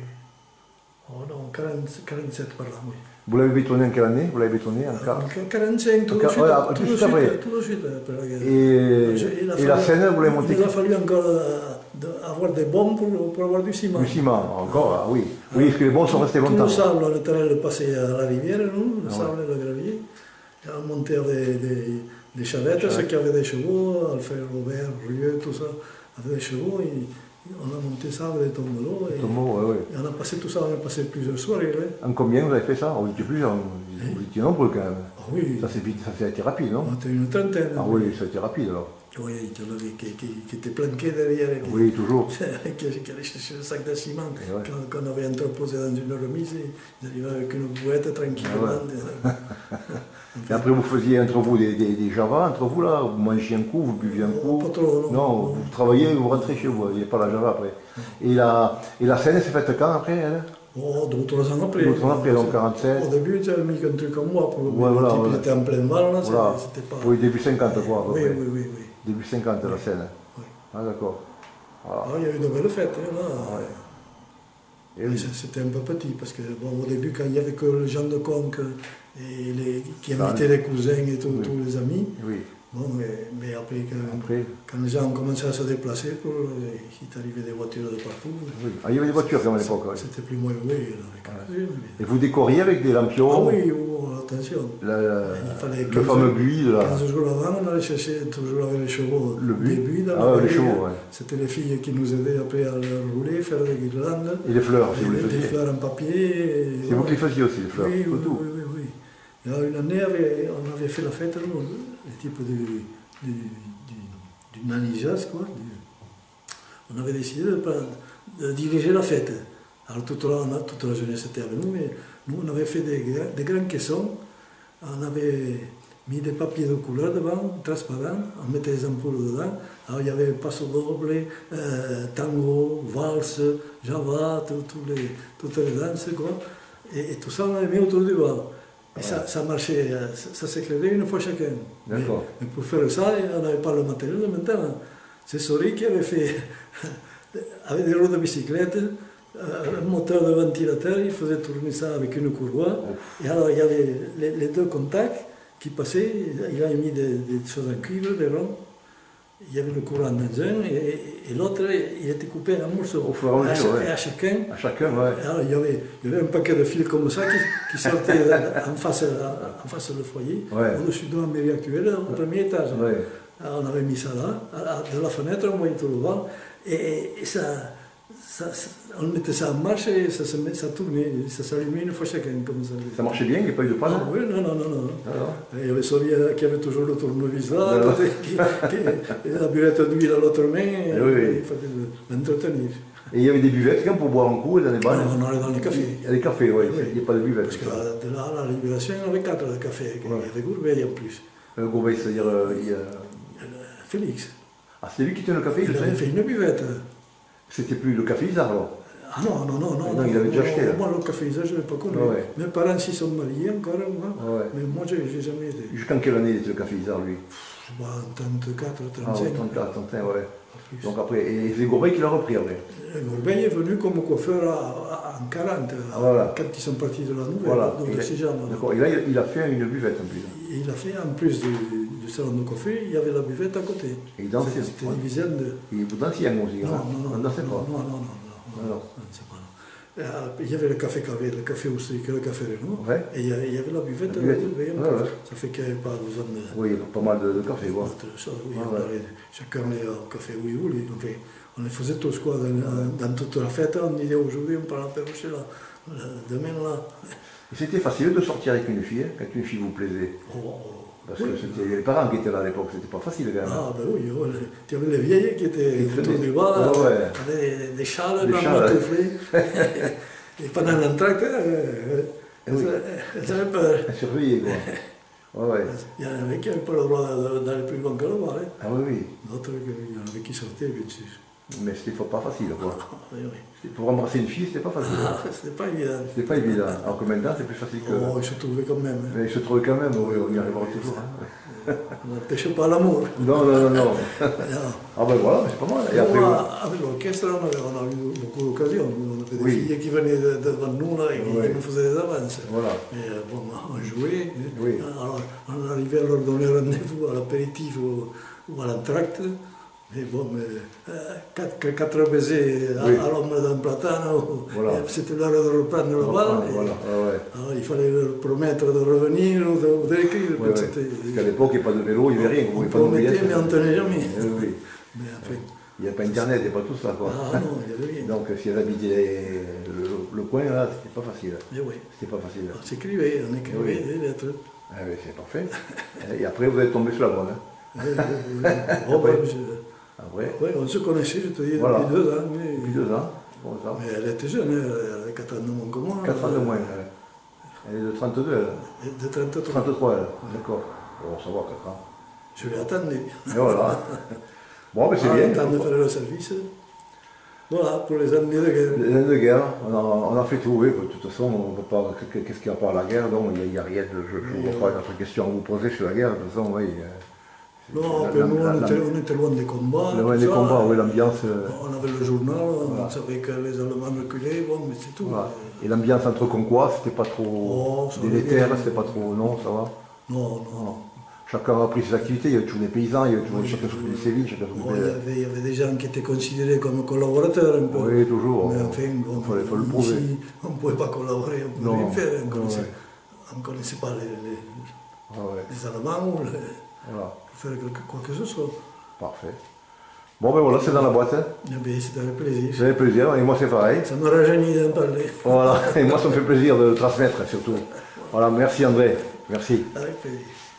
Oh non, quarante, quarante-sept par là, oui. Vous l'avez bétonné en quelle année? Vous l'avez bétonné en quarante? En quarante-cinq, tout de En suite, voilà, tout tout de de suite, suite après. tout de suite après la guerre. Et, Je- il a et la fallu- scène, vous l'avez montée? Il a fallu encore euh, de- avoir des bombes pour, pour avoir du ciment. Du ciment, encore, ah oui. Oui, parce que les bons sont restés Tout longtemps. le sable, le terrain le passait à la rivière, nous, le Ah ouais. sable et le gravier. Et on montait des, des, des charrettes, ceux qui avaient des chevaux, Alfred Robert, Rieu, tout ça, avaient des chevaux. Et, on a monté ça avec des tombereaux. Et, Tombeau, ouais, ouais. et on a passé tout ça, on a passé plusieurs soirées. Là. En combien vous avez fait ça? Vous étiez plusieurs, vous étiez nombreux quand même. Ah oui, Ça, c'est vite, ça, ça a été rapide, non? on était une trentaine. Ah oui, ça a été rapide alors. Oui, tu l'as vu, qui, qui, qui était planqué derrière. et qui- Oui, toujours. qui, qui allait chercher le sac de ciment Et ouais. qu'on qu'on avait entreposé dans une remise. Et ils arrivaient avec une bouette tranquillement. Et après, vous faisiez entre vous des, des, des Java, entre vous là, vous mangiez un coup, vous buviez un coup. Pas trop, non. Non, vous travaillez, vous rentrez chez vous, il n'y a pas la Java après. Et la, et la scène, elle s'est faite quand après elle? Oh, deux ou trois ans après. Deux ou trois ans après, donc quarante-sept. Au début, tu avais mis un truc comme moi pour le Ouais, voilà, type, il voilà. était en pleine balle, là, Voilà. c'était pas. Oui, début cinquante quoi, à peu oui, près. oui, oui, oui. Début cinquante la scène. Oui. Ah d'accord. Voilà. Ah, il y a eu de belles fêtes, hein, là. Ouais. oui. C'était un peu petit, parce que bon, au début, quand il n'y avait que le Jean de Conques et les, qui invitait les cousins et tout, oui. tous les amis, oui. Bon, mais, mais après, quand, après, quand les gens ont commencé à se déplacer, pour, il est arrivé des voitures de partout. Oui. Ah, il y avait des voitures quand même à l'époque. Oui. C'était plus moins oui. Ouais. Et vous décoriez avec des lampions? Ah oui, oh, attention. La, la, il fallait le fameux buis. De la... quinze jours avant, on allait chercher toujours avec les chevaux. Le buis, des buis dans ah, la les chevaux, ouais. C'était les filles qui nous aidaient après à le rouler, faire des guirlandes. Et les fleurs, si vous les faisiez. Des fleurs en papier. C'est vous qui les faisiez aussi, les fleurs? Oui, oui, tout. oui, oui, oui. Et alors, une année, on avait fait la fête, nous, le type de... Du, du, du manijas, quoi. Du, on avait décidé de, de diriger la fête. Alors toute la, toute la jeunesse était avec nous, mais nous on avait fait des, des grands caissons, on avait mis des papiers de couleur devant, transparents, on mettait des ampoules dedans, alors il y avait passo doble, euh, tango, valse, java, tout, tout les, toutes les danses, quoi. Et, et tout ça on avait mis autour du bal. Et ouais. ça, ça marchait, ça, ça s'éclairait une fois chacun. Mais, mais pour faire ça, on n'avait pas le matériel de maintenant. C'est Sori qui avait fait, avec des roues de bicyclette, un moteur de ventilateur, il faisait tourner ça avec une courroie. Ouf. Et alors il y avait les, les deux contacts qui passaient, il a mis des, des choses en cuivre, des ronds. Il y avait le courant dans un et, et l'autre, il était coupé en morceaux. Au fur et à mesure, ouais. à chacun. À chacun, ouais. Alors, il, y avait, il y avait un paquet de fils comme ça qui, qui sortait en face, en face du foyer, ouais. Au-dessus de la mairie actuelle, au premier étage. Ouais. Alors, on avait mis ça là, de la fenêtre, on voyait tout le bal, et, et ça, ça, on mettait ça en marche et ça, ça tournait, ça s'allumait une fois chacun, comme ça. Ça marchait bien, il n'y a pas eu de panne? Ah, oui, non, non, non. non. Alors. Il y avait Sonia qui avait toujours le tournevis là, qui, qui, la buvette d'huile à l'autre main, et, oui, oui. Il fallait l'entretenir. Et il y avait des buvettes quand pour boire un coup dans les balles? Non, on allait dans les cafés. Il y a des cafés, oui, oui. Il n'y a pas de buvettes. Parce que là, de là à la Libération, il y avait quatre de cafés, il y avait Gourbeil en plus. Euh, Gourbeil, c'est-à-dire... Euh, il y a... Félix. Ah, c'est lui qui tenait le café? Il avait fait une buvette. C'était plus le café Isard alors? Ah non, non, non, non. non il avait déjà acheté. Moi, le café Isard, je ne l'ai pas connu. Ouais. Mes parents s'y sont mariés encore, moi. Ouais. Mais moi, je n'ai jamais été. Jusqu'en quelle année était le café Isard, lui? Bah, trente-quatre, trente-cinq. Ah, ouais, trente-quatre, trente-cinq, ouais. Donc après, et c'est Gourbeil qui l'a repris après? Gourbeil est venu comme coiffeur à, à, en quarante, ah, voilà. Quand ils sont partis de la Nouvelle, voilà. donc c'est jamais. D'accord, et là, il a fait une buvette en plus. Il a fait, en plus du, du salon de café, il y avait la buvette à côté. Et il dansait? C'était une dizaine de... Et vous dansiez aussi? Non, non, non. On dansait pas? Non, non, non. non, non, non. Il y avait le café Cavé, le café Oustrique, le café Renault, ouais. Et il y, avait, il y avait la buvette. La buvette. Ouais, ouais. Ça fait qu'il n'y avait pas besoin de... Oui, pas mal de, de café, quoi. Chose, oui, ah, ouais. allait, chacun allait au café où il voulait. On, fait, on les faisait tous, quoi, dans, dans toute la fête. On disait aujourd'hui, on parle un peu chez là, demain là. Et c'était facile de sortir avec une fille, quand une fille vous plaisait? Oh. Parce oui. que c'était les parents qui étaient là à l'époque, c'était pas facile quand même. Ah ben oui, ouais, tu avais les vieilles qui étaient autour du bas, oh, ouais. Avec des châles, des châles. Et pendant l'entracte, euh, elles, oui. elles avaient peur. Elles surveillaient quoi. Ouais, ouais. Il y en avait qui n'avaient pas le droit d'aller plus loin que le bar. Hein. Ah oui, oui. D'autres, il y en avait qui sortaient, bien sûr. Mais c'était pas facile quoi. Oui, oui. Pour embrasser une fille, c'était pas facile. Ah, c'était pas évident. C'était pas évident. Alors que maintenant, c'est plus facile que... Oh, ils se trouvaient quand même. Mais ils se trouvaient quand même, oui, on y arrivera toujours. Hein. On n'empêche pas l'amour. Non, non, non, non. Ah ben voilà, c'est pas mal. Et après, moi, avec l'orchestre, on, on a eu beaucoup d'occasions. On avait des oui. filles qui venaient devant nous là, et qui oui. nous faisaient des avances. Voilà. Et bon, on jouait. Oui. Alors, on arrivait à leur donner rendez-vous à l'apéritif ou, ou à l'entracte. Mais bon, mais, euh, quatre, quatre baisers à, oui. à l'ombre d'un platano, voilà. C'était l'heure de reprendre le bal. Voilà. Ah, ouais. Alors il fallait leur promettre de revenir ou de, de l'écrire. Ouais, ouais. Parce qu'à l'époque, il n'y avait pas de vélo, il n'y avait rien. On promettait, mais on ne tenait jamais. Eh oui. Mais après, il n'y a pas Internet, il n'y a pas tout ça. Quoi. Ah non, il n'y avait rien. Donc si elle habitait le, le coin, là, c'était pas facile. Mais oui. C'était pas facile. On s'écrivait, on écrivait oui. des lettres. Ah, mais c'est parfait. Et après, vous êtes tombé sur la bonne. Hein. Oui, oui, oui. Oh, ben, je... Après, oui, on se connaissait, je te dis, voilà. depuis deux ans. Mais... Depuis deux ans. Bon, ça. Mais elle était jeune, elle avait quatre ans de moins que moi. quatre ans de moins, elle. Elle est de trente-deux, elle. De trente-trois. trente-trois, elle. D'accord. Bon, ça va, quatre ans. Je l'ai attendu. Et voilà. Bon, mais c'est ah, bien. Le temps de faire le service. Voilà, pour les années de guerre. Les années de guerre, on a, on a fait tout, oui. De toute façon, on ne peut pas. Qu'est-ce qu'il y a par la guerre? Donc, il n'y a, a rien. De, je ne vois pas d'autre question à vous poser sur la guerre. De toute façon, oui. Non, la, mais nous, la, on, la, était, on était loin des combats. Loin des ça, combats, oui, l'ambiance. Euh, on avait le journal, voilà. on savait que les Allemands reculaient, bon, mais c'est tout. Voilà. Et l'ambiance entre Concois, c'était pas trop Oh, délétère, c'était pas trop. Non, ça va. Non, non. non. Chacun a pris ses activités, il y avait toujours des paysans, il y avait toujours, Oui, chacun oui. s'occupait des sévices, chacun Bon, s'occupait. il, y avait, il y avait des gens qui étaient considérés comme collaborateurs un peu. Oui, toujours. Mais on, enfin, bon, il fallait, faut le prouver. ici, on ne pouvait pas collaborer, on ne pouvait Non, rien faire. On ne non, connaissait, ouais. on connaissait pas les, les, Ah ouais. les Allemands ou les, Voilà. pour faire quelque, quoi que ce soit. Parfait. Bon, ben voilà, c'est dans la boîte. Hein. Eh bien, c'était avec plaisir. Ça fait plaisir, et moi c'est pareil. Ça me rajeunit d'en parler. Voilà, et moi ça me fait plaisir de le transmettre surtout. Voilà, merci André. Merci. Avec plaisir.